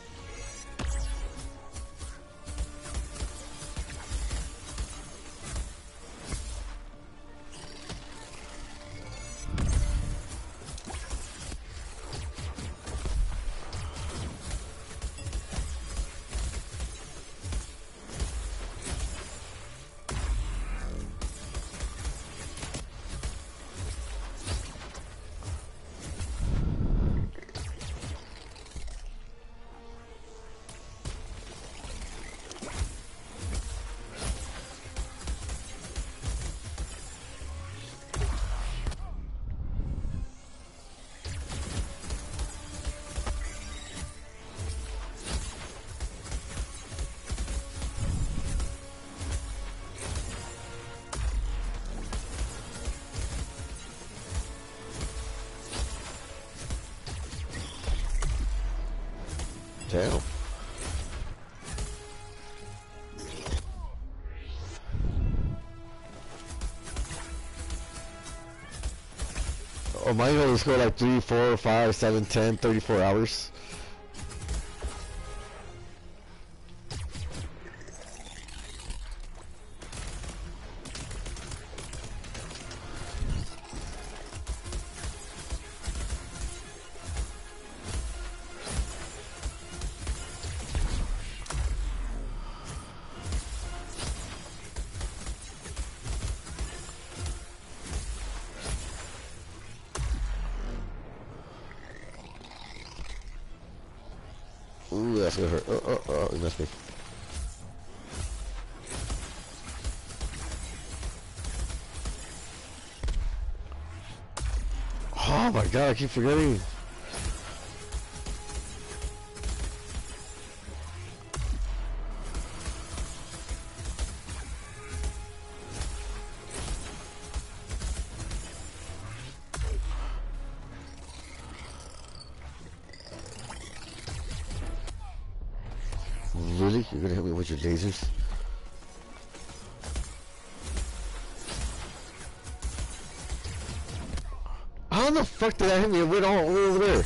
A: Damn. Oh, mine goes go like three, four, five, seven, ten, thirty-four hours. Ooh, that's gonna hurt. Oh, oh, oh, you missed me. Oh my god, I keep forgetting. Really? You're gonna hit me with your lasers? How the fuck did that hit me? It went all over there.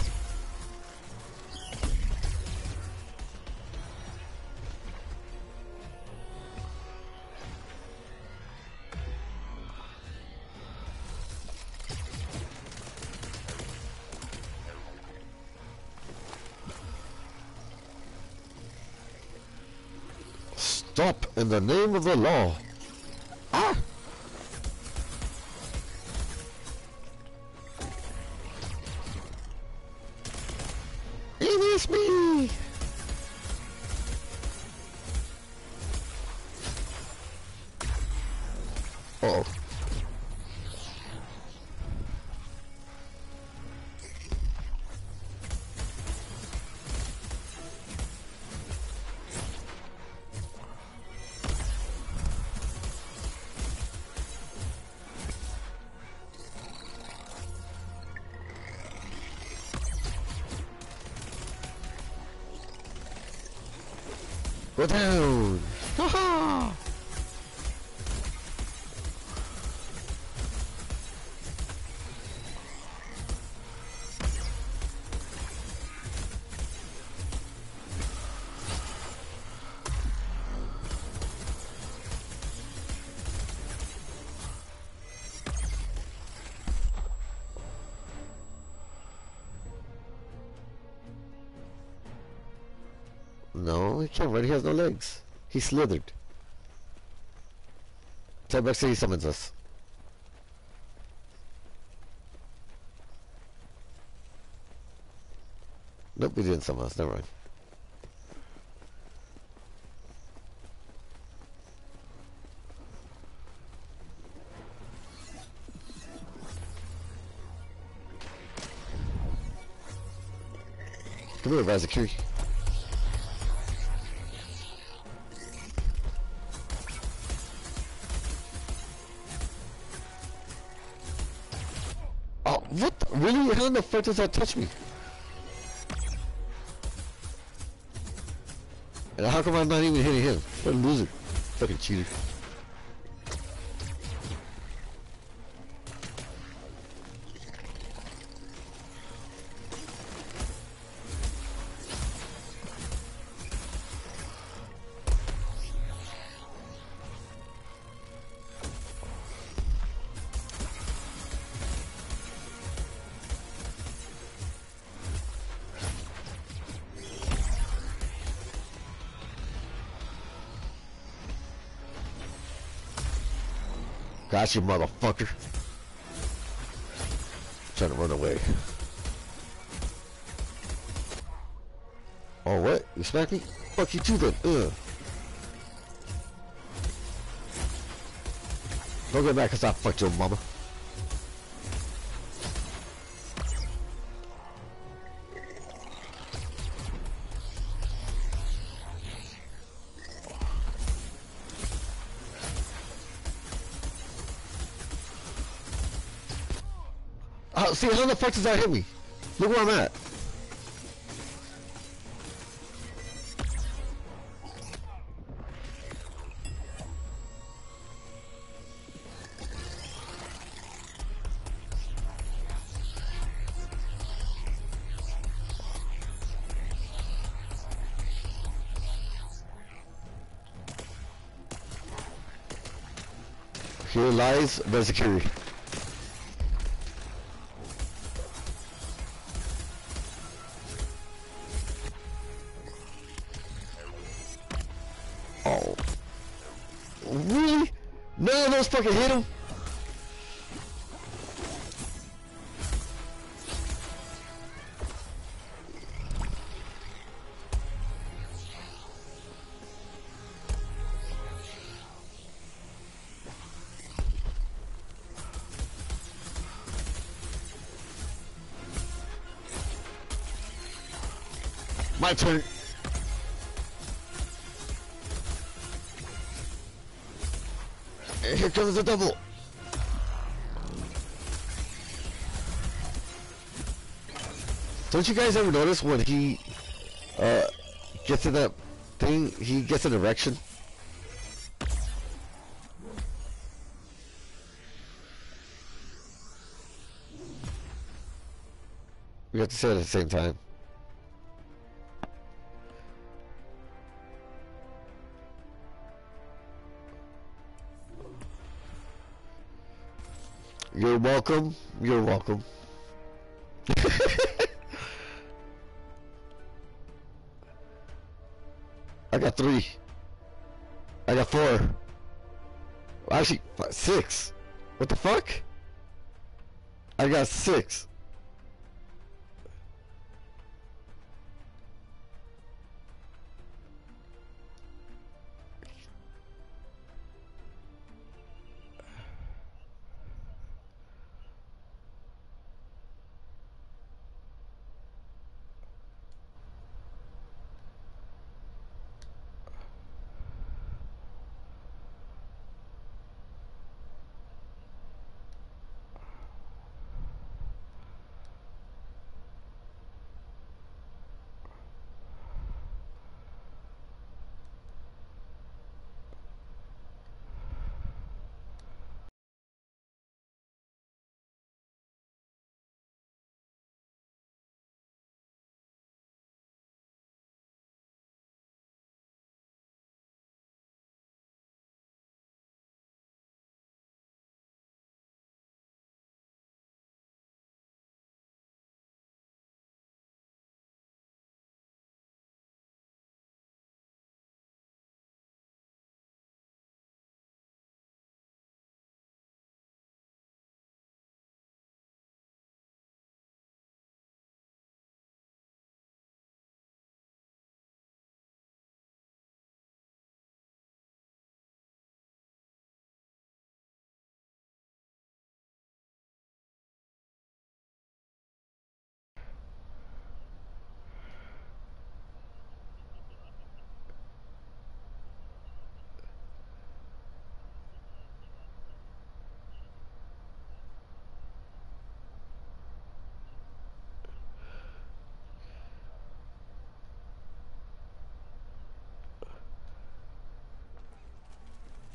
A: Stop in the name of the law. Ah! It is me! Uh-oh. Go down! Ha-ha! No, he can't run. He has no legs. He slithered. Tell Buck he summons us. Nope, we didn't something else. Never mind. Come here, Vazakiri. Oh, what? The, really? How in the fuck does that touch me? And how come I'm not even hitting him? What a loser. Fucking cheater. Got you, motherfucker. Trying to run away. Oh, what? You smack me? Fuck you too then. Ugh. Don't get back cause I fucked your mama. Oh, see, how the fuck does that hit me? Look where I'm at. Here lies Vazakiri. Oh. Really? None of those fucking hit him? My turn. And here comes the double. Don't you guys ever notice when he uh, gets in that thing, he gets an erection? We have to say it at the same time. You're welcome. You're welcome. I got three. I got four. Actually, five, six. What the fuck? I got six.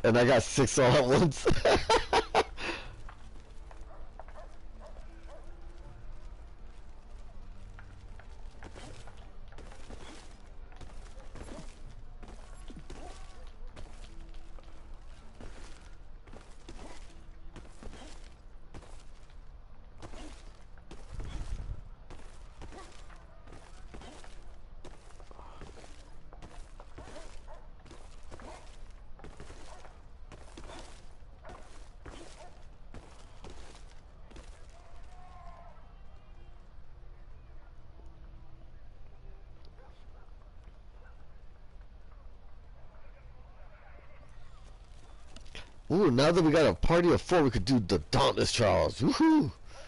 A: And I got six all at once. Ooh, now that we got a party of four, we could do the Dauntless Trials. Woohoo!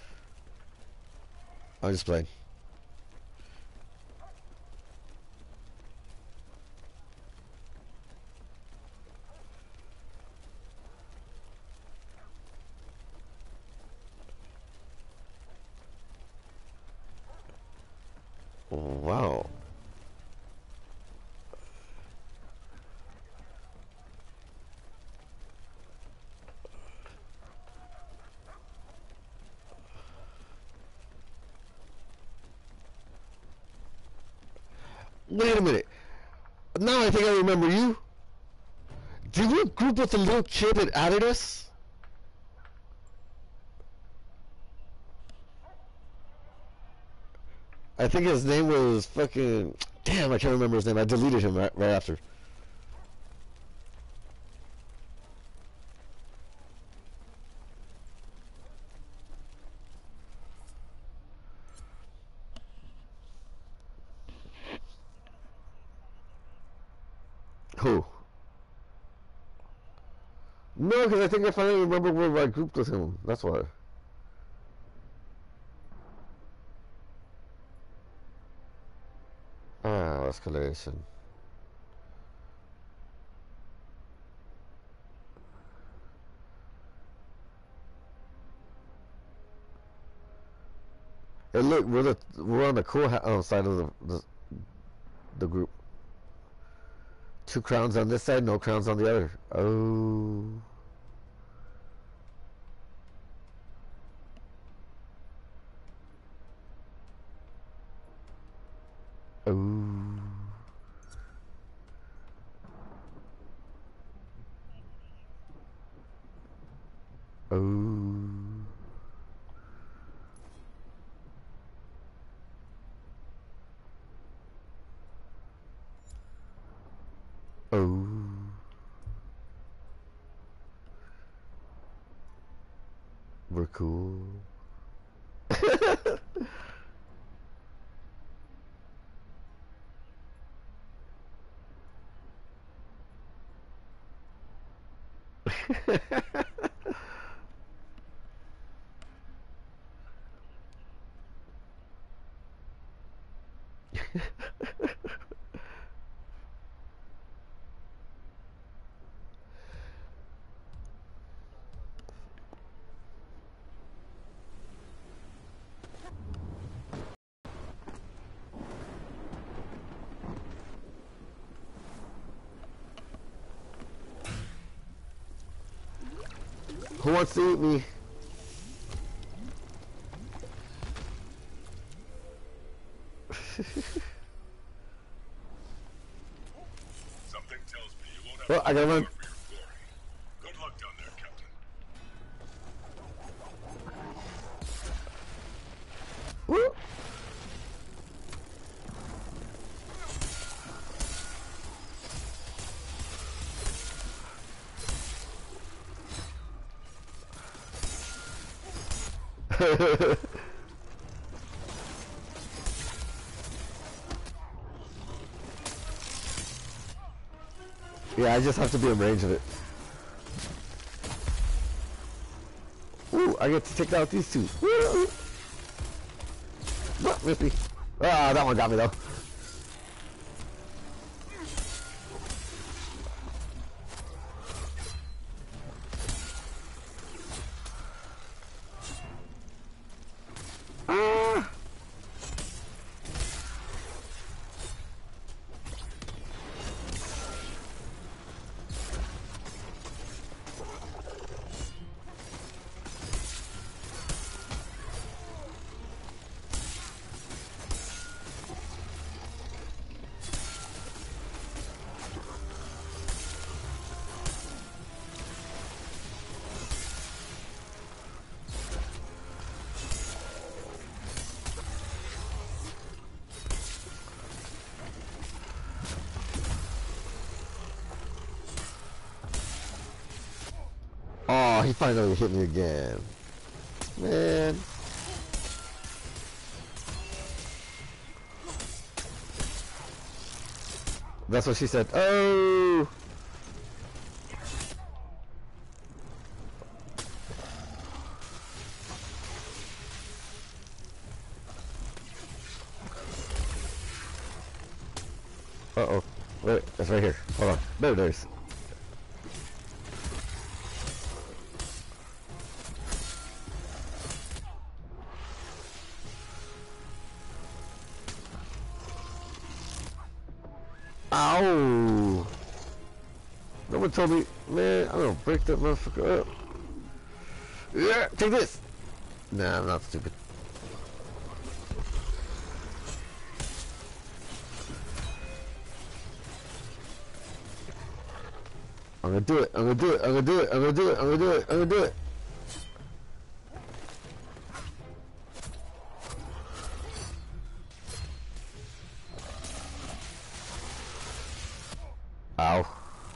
A: I'm just playing. Wow. Wait a minute. Now I think I remember you. Did we group with the little kid that added us? I think his name was fucking... Damn, I can't remember his name. I deleted him right, right after. Who? No, because I think I finally remember where I grouped with him. That's why. Ah, escalation. Hey, look, we're the we're on the cool ha oh, side of the, the the group. Two crowns on this side, no crowns on the other. Oh. Oh. Oh. Oh. We're cool. Who wants to eat me?
B: Something tells me you won't have
A: Well, I gotta run.
B: for your glory. Good luck down there, Captain.
A: Woo. Yeah, I just have to be in range of it. Ooh, I get to take out these two. Woo! What, Rippy? Ah, that one got me though. Ah! he finally hit me again. Man. That's what she said. Oh! Uh-oh. Wait, it's right here. Hold on. There it is. Ow! No one told me, man, I'm gonna break that motherfucker up. Yeah, take this! Nah, I'm not stupid. I'm gonna do it, I'm gonna do it, I'm gonna do it, I'm gonna do it, I'm gonna do it, I'm gonna do it. Ow.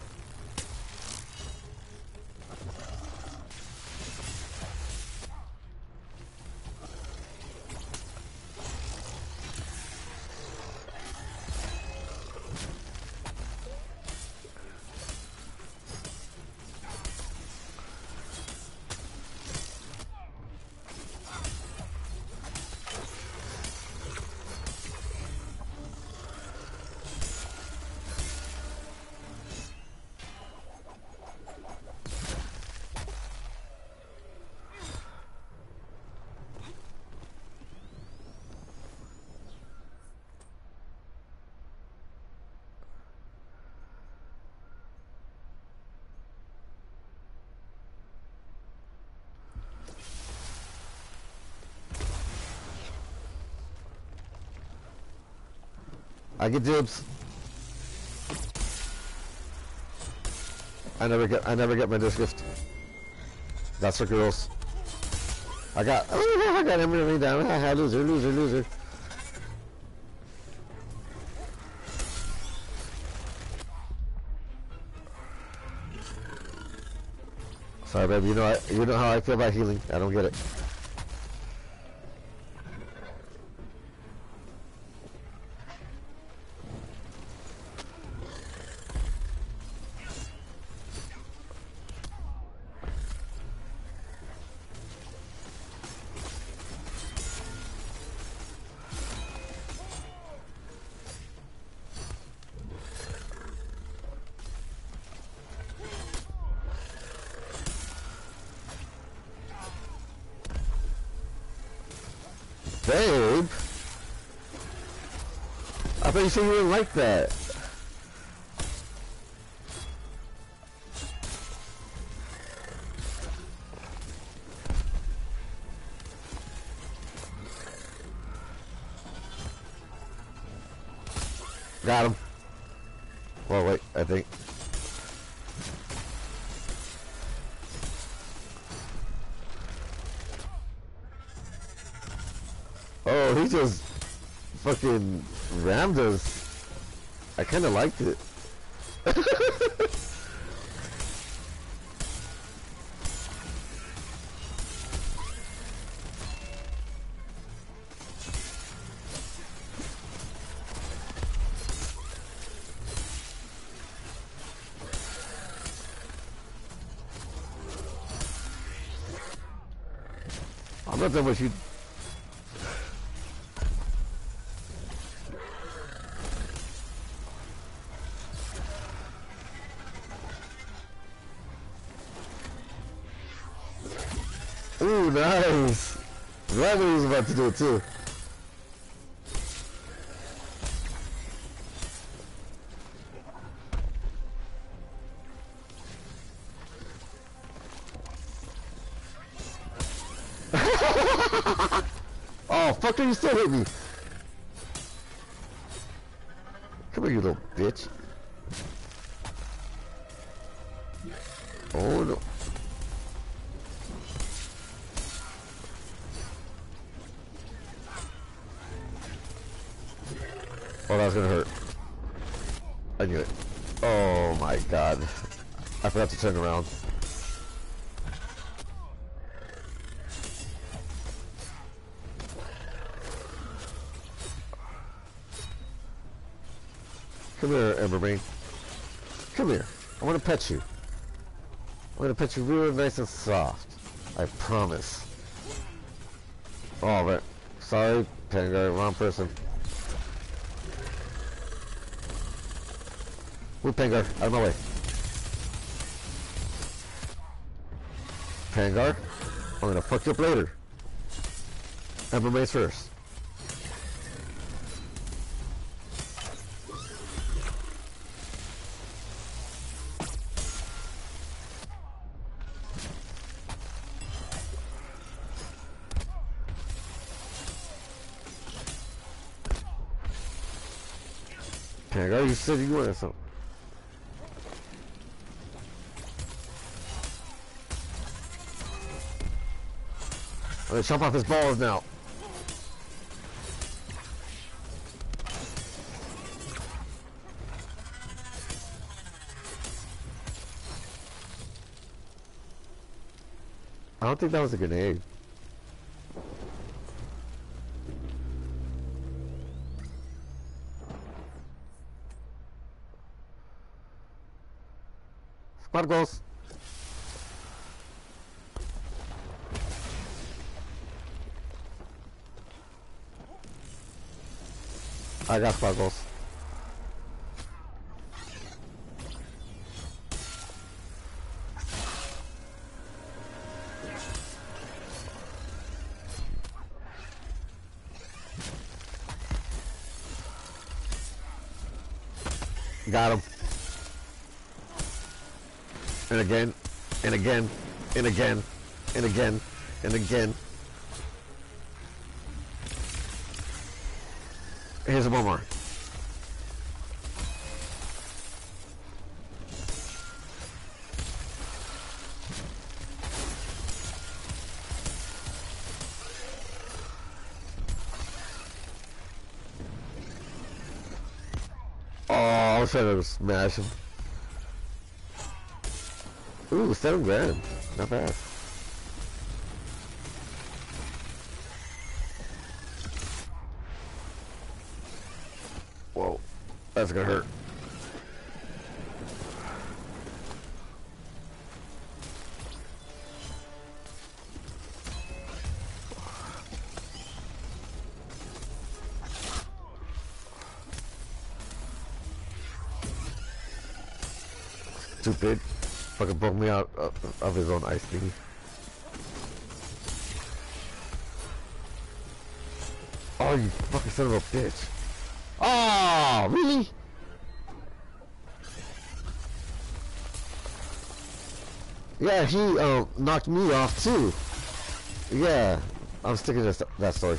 A: I get dibs. I never get I never get my disc gift. That's for girls. I got oh, I got everything down. Haha, loser, loser, loser. Sorry, baby. You know I, you know how I feel about healing. I don't get it. Babe, I thought you said you didn't like that. Got him. Well, wait, I think. Oh, he just fucking rammed us. I kind of liked it. I'm not done with you. Ooh, nice! Right when he was about to do it too. Oh, fuck, you still hit me! Come here, you little bitch. Oh no. Oh, that was gonna hurt. I knew it. Oh my god. I forgot to turn around. Come here, Emberbrain. Come here. I want to pet you. I'm gonna pet you real nice and soft. I promise. Oh, but sorry, Pangar, wrong person. Move, Pangar, out of my way. Pangar, I'm gonna fuck you up later. Emberbrain's first. Pangar, you said you wanted something. I'm gonna chop off his balls now. I don't think that was a grenade. Squad goals. I got squad goals. Got him. And again, and again, and again, and again, and again. Here's one more. Oh, I was trying to smash him. Ooh, seven grand. Not bad. Whoa, that's gonna hurt. Stupid. Fucking broke me out of, of his own ice thingy. Oh, you fucking son of a bitch. Oh, really? Yeah, he um, knocked me off too. Yeah, I'm sticking to that story.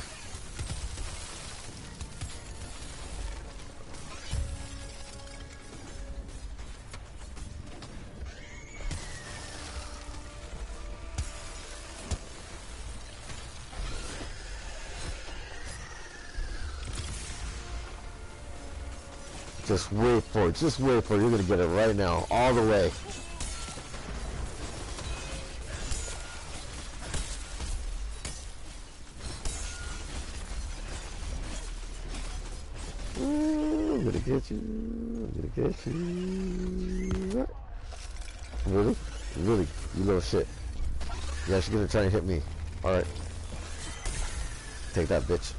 A: Just wait for it. Just wait for it. You're gonna get it right now, all the way. Ooh, I'm gonna get you. I'm gonna get you. Really? Really? You little shit. Yeah, she's gonna try and hit me. All right. Take that, bitch.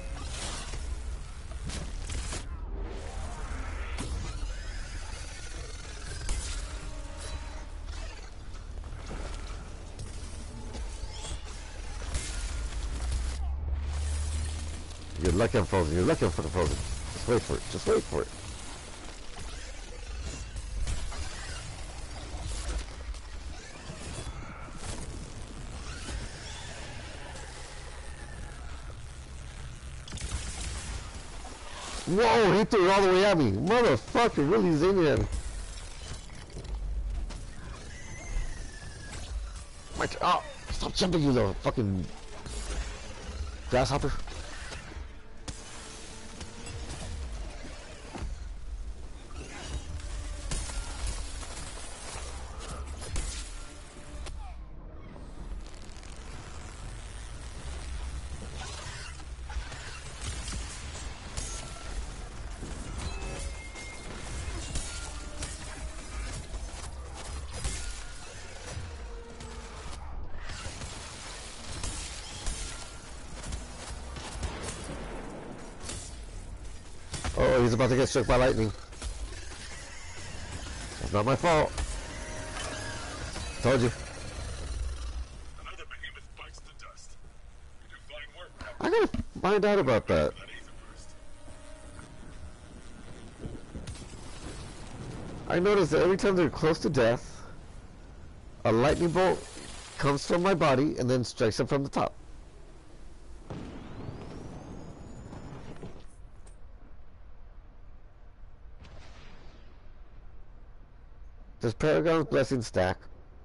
A: You're lucky I'm frozen. You're lucky I'm fucking frozen. Just wait for it. Just wait for it. Whoa, he threw it all the way at me. Motherfucker, really zinging at me. My t oh, stop jumping, you little fucking grasshopper. Oh, he's about to get struck by lightning. It's not my fault. Told you.
B: Another behemoth bites the dust. You do fine work, Captain.
A: I gotta find out about that.
B: That Aether burst.
A: I noticed that every time they're close to death, a lightning bolt comes from my body and then strikes them from the top. Does Paragon's blessing stack?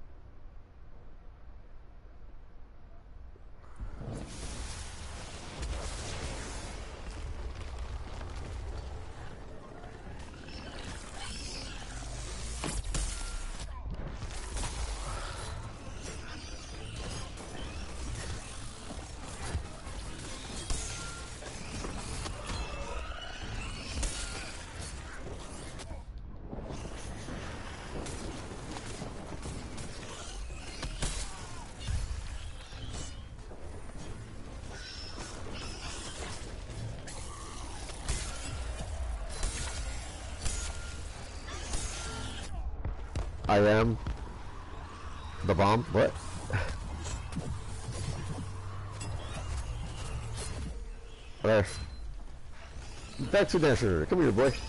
A: I am the bomb. What? There. Back to Dasher. Come here, boy.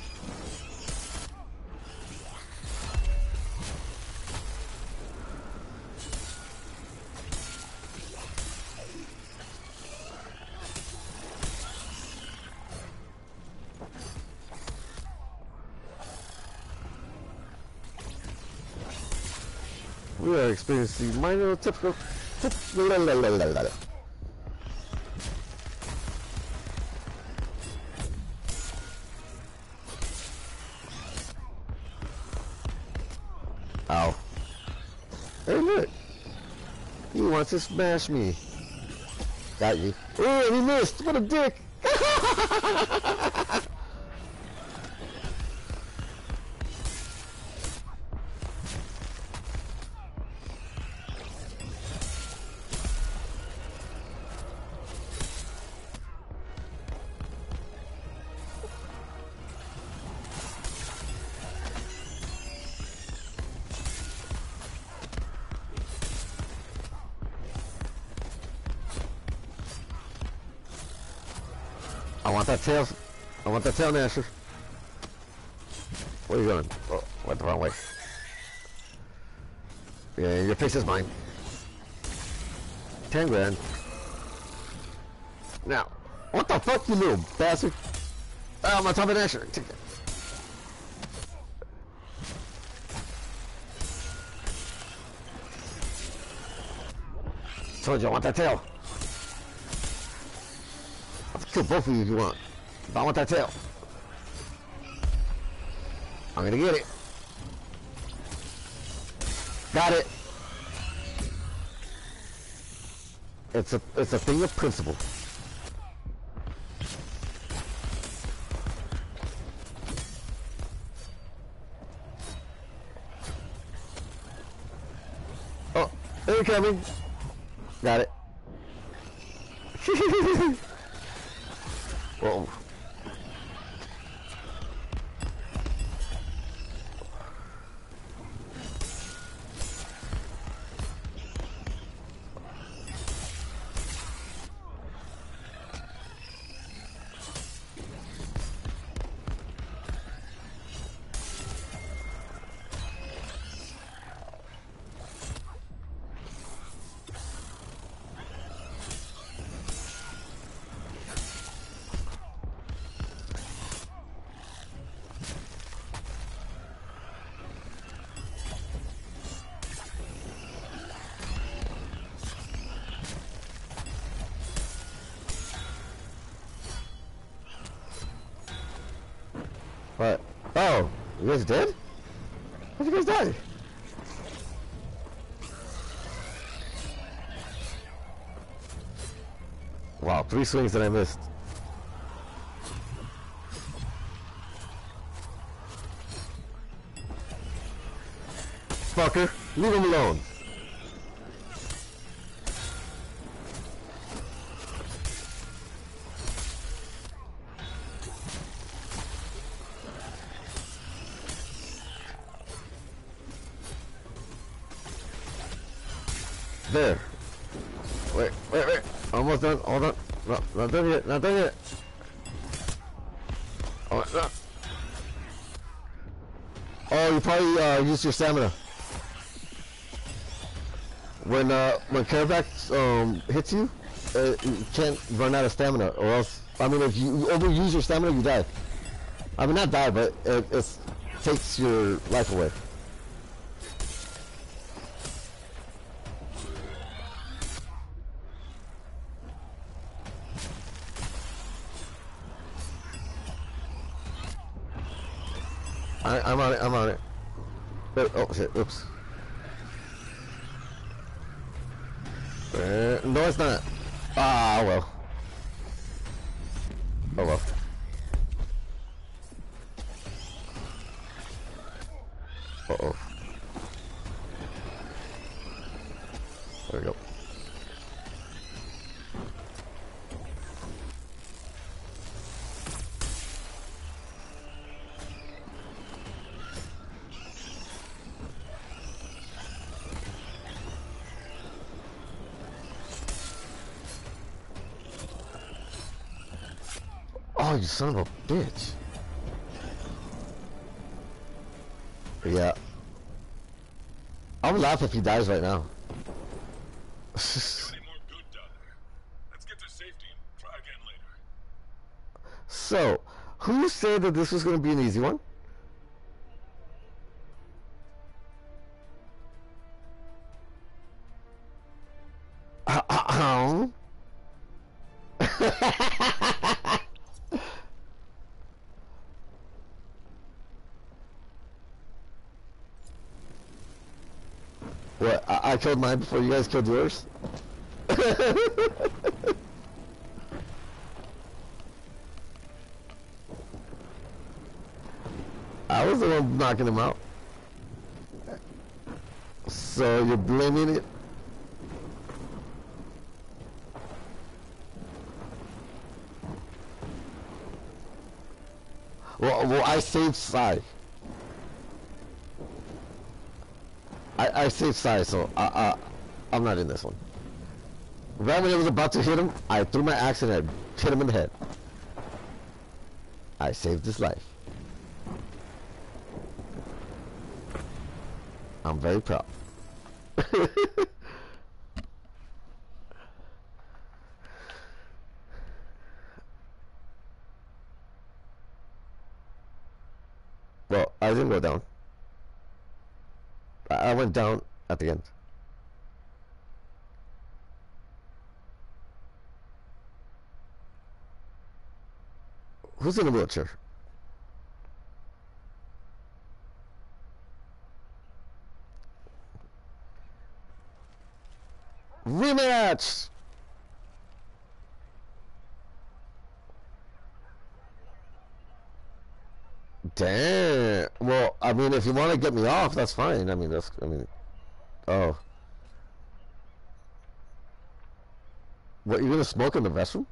A: We are experiencing minor typical. La, la, la, la, la. Ow. Hey, look. He wants to smash me. Got you. Oh, he missed. What a dick. I want that tail. I want that tail, Nasher. Where are you going? Oh, went the wrong way. Yeah, your face is mine. Ten grand. Now, what the fuck, you little bastard? Oh, I'm on top of Nasher. Take that. Told you I want that tail. I'll kill both of you if you want. But I want that tail. I'm gonna get it. Got it. It's a it's a thing of principle. Oh, they're coming. Got it. Whoa. What? Oh, you guys dead? How'd you guys die? Wow, three swings that I missed. Fucker, leave him alone. There. Wait, wait, wait. Almost done. Hold on. No, not done yet. Not done yet. Oh, no. Oh, you probably uh, used your stamina. When uh, when Carapax um hits you, uh, you can't run out of stamina, or else. I mean, if you overuse your stamina, you die. I mean, not die, but it it's, takes your life away. I, I'm on it. I'm on it. Oh, oh shit! Oops. Uh, no, it's not. Ah, well. Oh well. Uh oh. There we go. Oh, you son of a bitch. Yeah. I would laugh if he dies right now.
B: Any more good down there? Let's get to safety and try again later.
A: So, who said that this was going to be an easy one? Uh-oh. What? I, I killed mine before you guys killed yours? I was the one knocking him out. So you're blaming it? Well, well, I saved Sai. I, I saved Sai, so I, I, I'm not in this one. Right when I was about to hit him, I threw my axe and I hit him in the head. I saved his life. I'm very proud. Well, I didn't go down. I, I went down at the end. Who's in the wheelchair? Rematch! Damn. Well, I mean, if you want to get me off, that's fine. I mean, that's, I mean, oh. What, you gonna smoke in the restroom?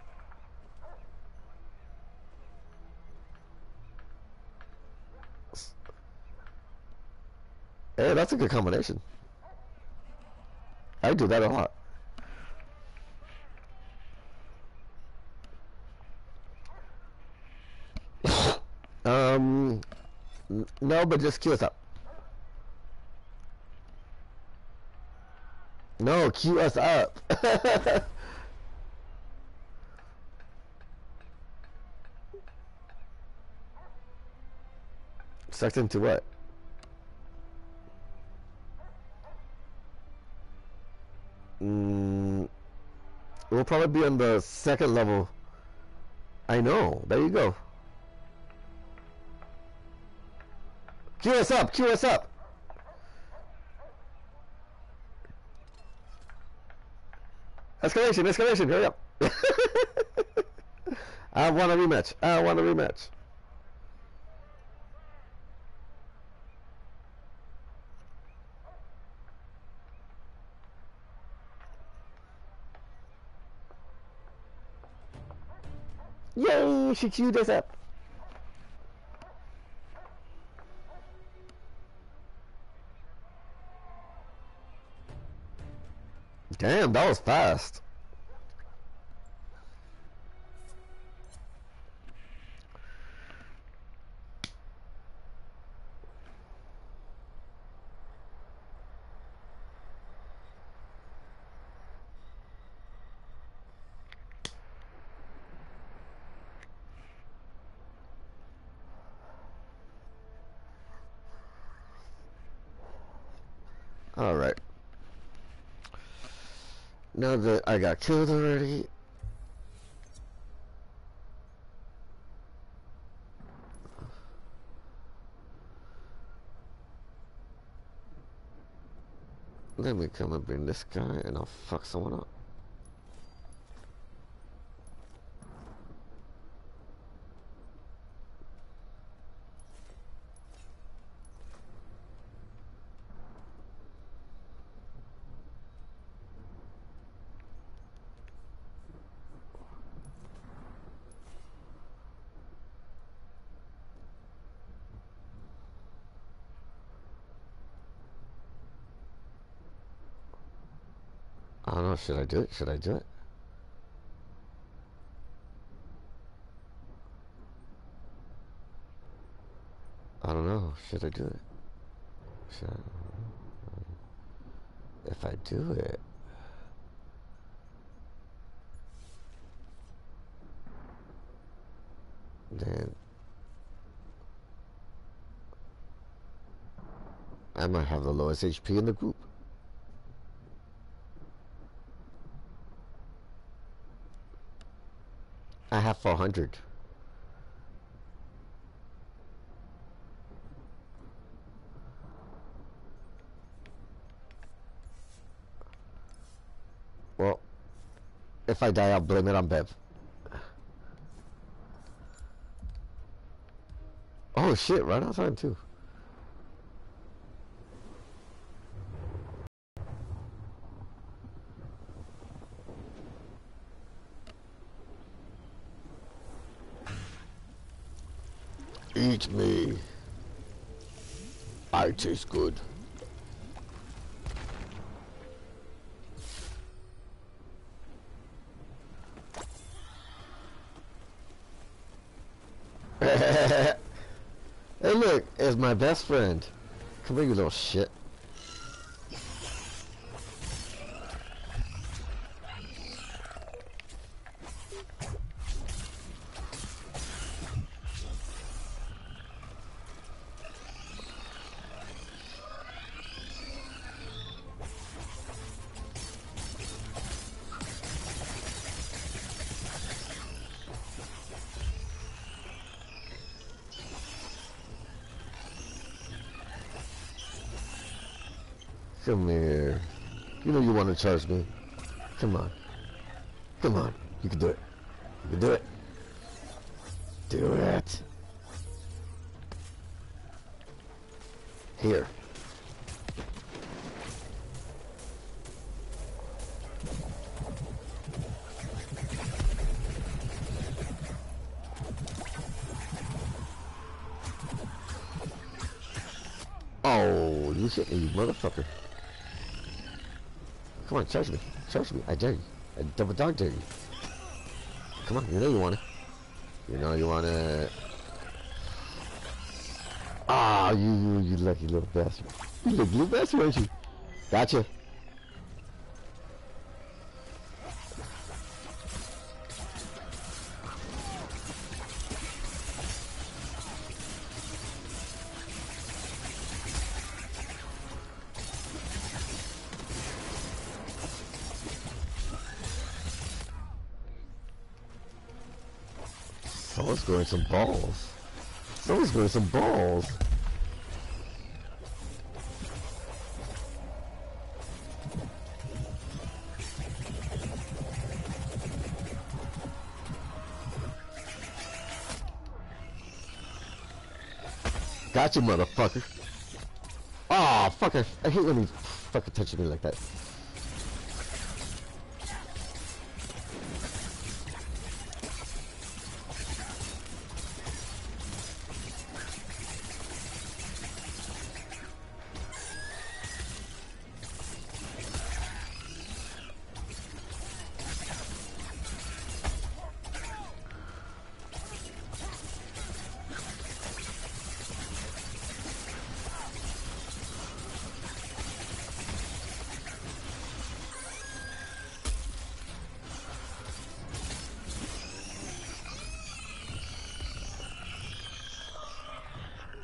A: Hey, that's a good combination. I do that a lot. um, no, but just queue us up. No, queue us up. Sucked into what? Mm, we'll probably be on the second level. I know. There you go. Queue us up. Queue us up. Escalation. Escalation. Hurry up. I want a rematch. I want a rematch. Yay! She queued us up. Damn, that was fast. All right. Now that I got killed already, let me come and bring this guy and I'll fuck someone up. I don't know, should I do it? Should I do it? I don't know, should I do it? Should I? If I do it, then I might have the lowest H P in the group. I have four hundred. Well, if I die, I'll blame it on Bev. Oh shit, right on time too. Eat me. I taste good. Hey look, it's my best friend. Come here, you little shit. Come here. You know you want to charge me. Come on. Come on. You can do it. You can do it. Do it. Here. Oh, you hit me, you motherfucker. Come on, charge me. Charge me. I dare you. I double dog dare you. Come on, you know you want it. You know you want it. Ah, you, you, you lucky little bastard. You little blue bastard, aren't you? Gotcha. Someone's growing some balls. Someone's growing some balls. Gotcha, motherfucker. Aw, oh, fucker. I hate when he fucking touches me like that.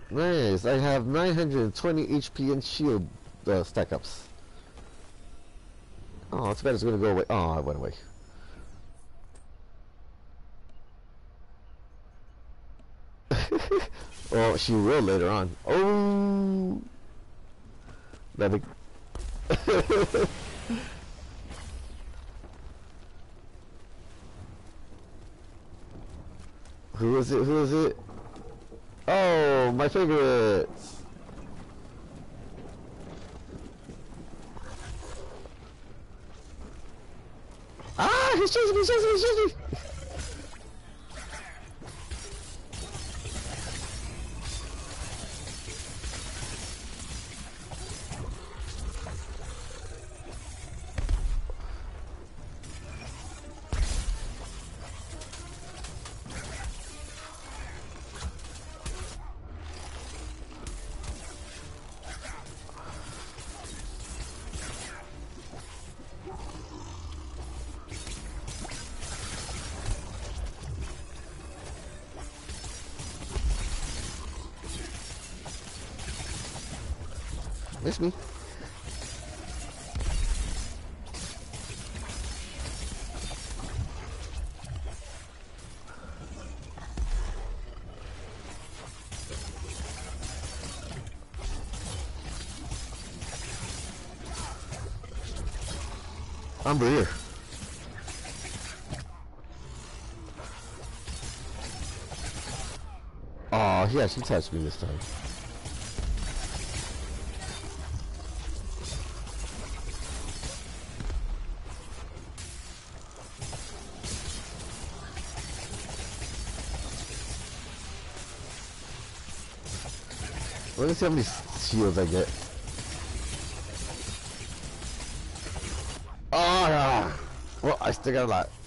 A: Nice. I have nine hundred twenty H P and shield uh, stack ups. Oh, it's bad it's gonna go away. Oh, it went away. Well, she will later on. Oh, that big. Who is it? Who is it? Oh, my favorites. Ah, he's chasing me, he's chasing me, he's chasing me. Miss me. I'm here. Oh, yeah, she touched me this time. Let me see how many shields I get. Oh, yeah. Well, I still got a lot.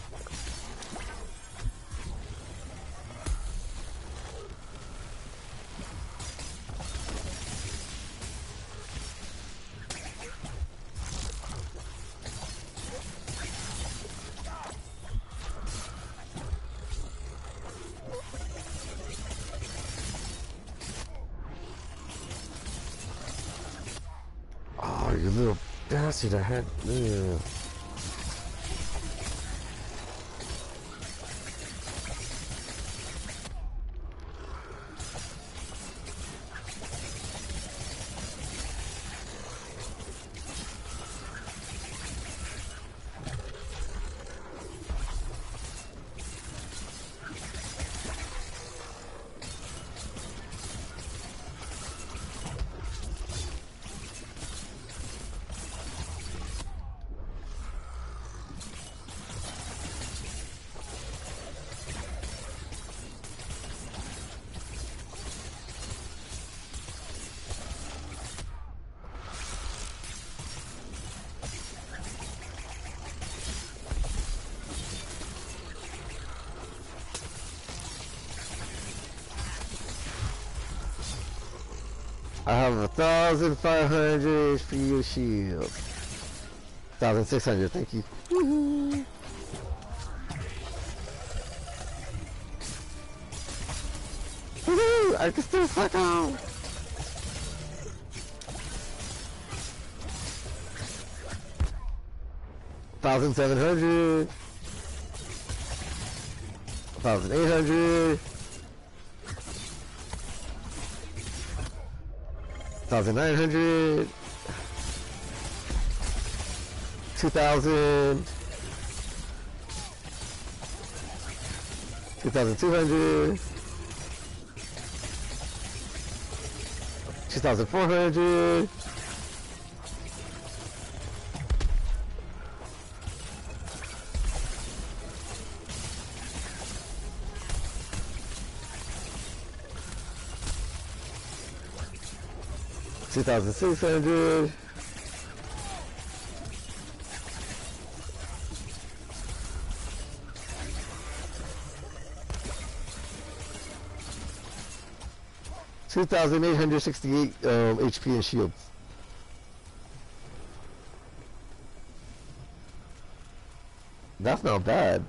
A: Oh, you little bastard, I had... Yeah. I have a thousand five hundred H P of shield. Thousand six hundred, thank you. Woohoo! Woohoo! I can still fuck out. Thousand seven hundred. Thousand eight hundred. Thousand nine hundred, two thousand, two thousand two hundred, two thousand four hundred, two thousand six hundred, two thousand eight hundred sixty-eight um, H P and shields. That's not bad.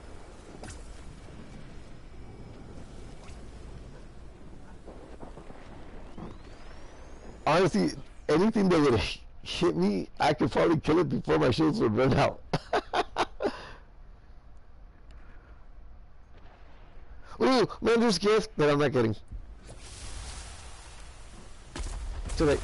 A: honestly, anything that would hit me, I could probably kill it before my shields would run out. Ooh, man, there's gifts that I'm not getting. Too late.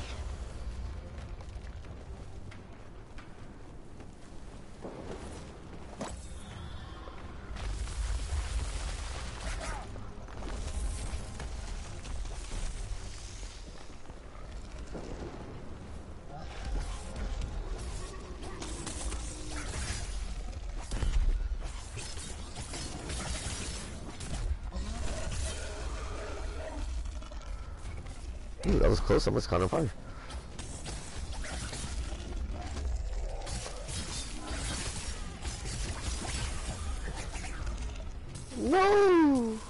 A: Ooh, that was close. I almost caught on fire. No!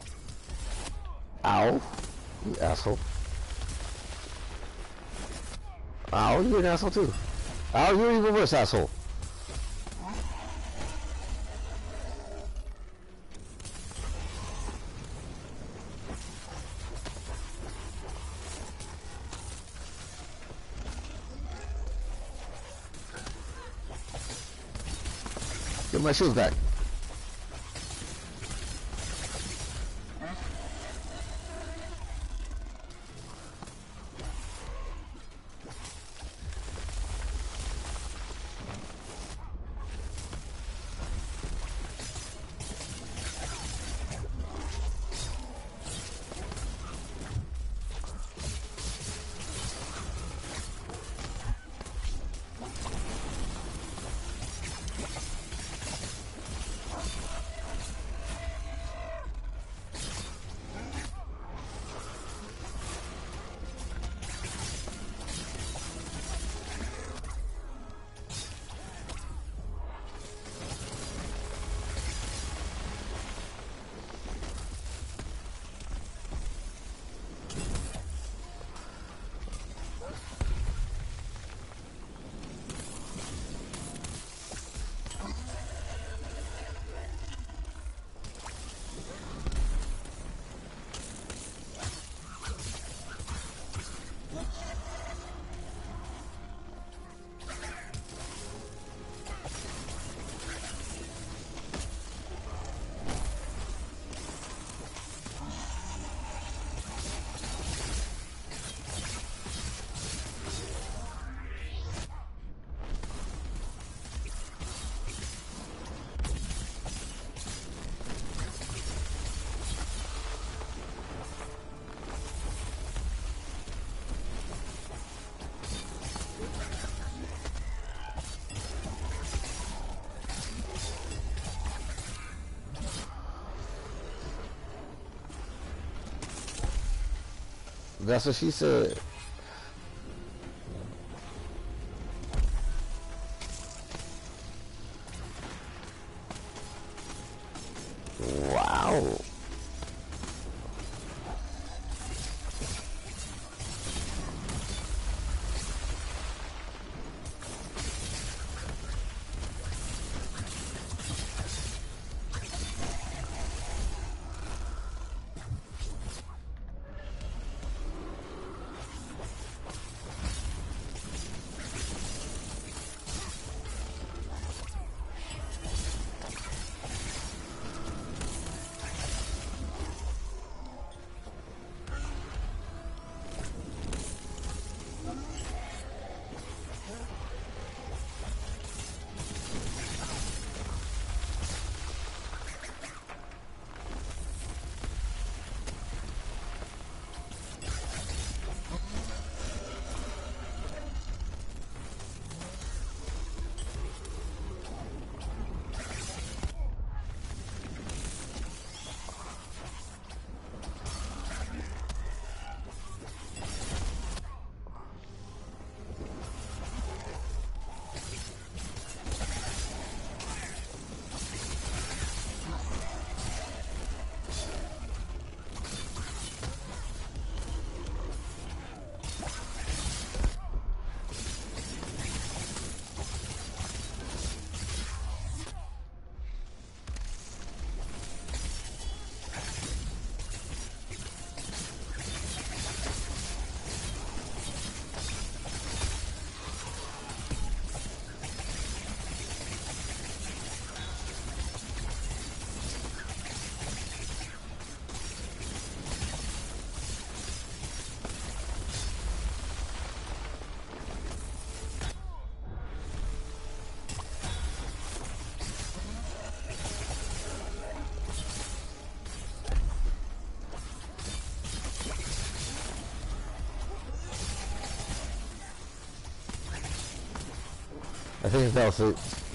A: Ow. You asshole. Ow, you're an asshole too. Ow, you're even worse, asshole. Get my shields back. That's what she said. Wow. I think he fell asleep.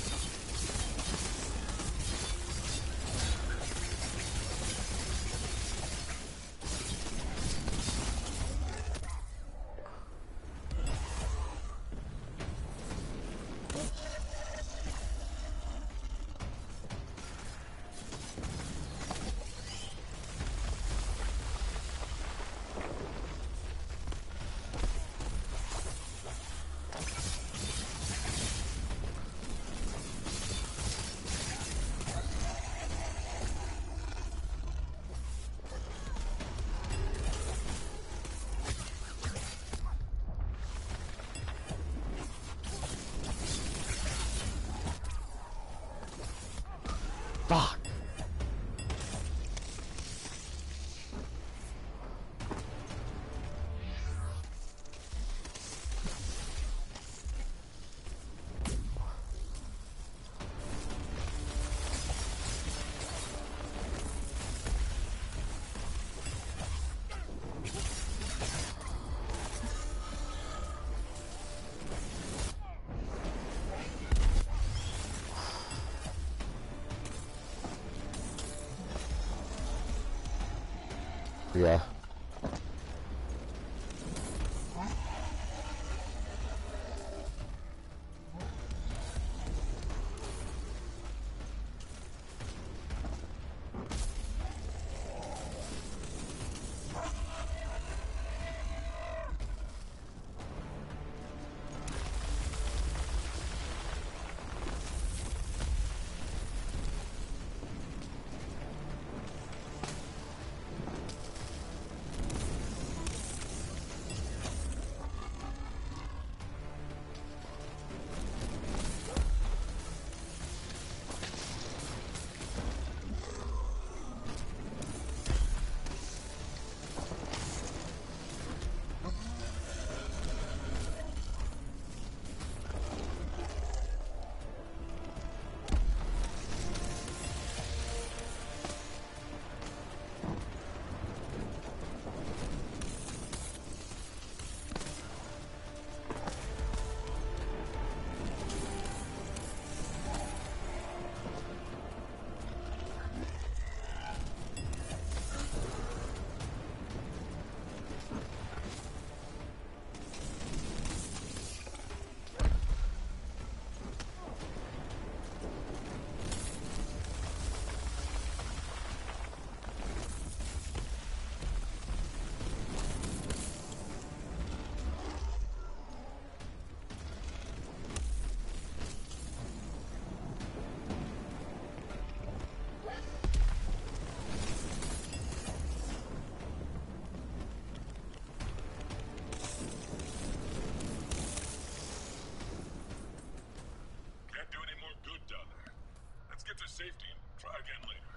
A: Fuck. Yeah.
B: Can't do any more good down there. Let's get to safety and try again later.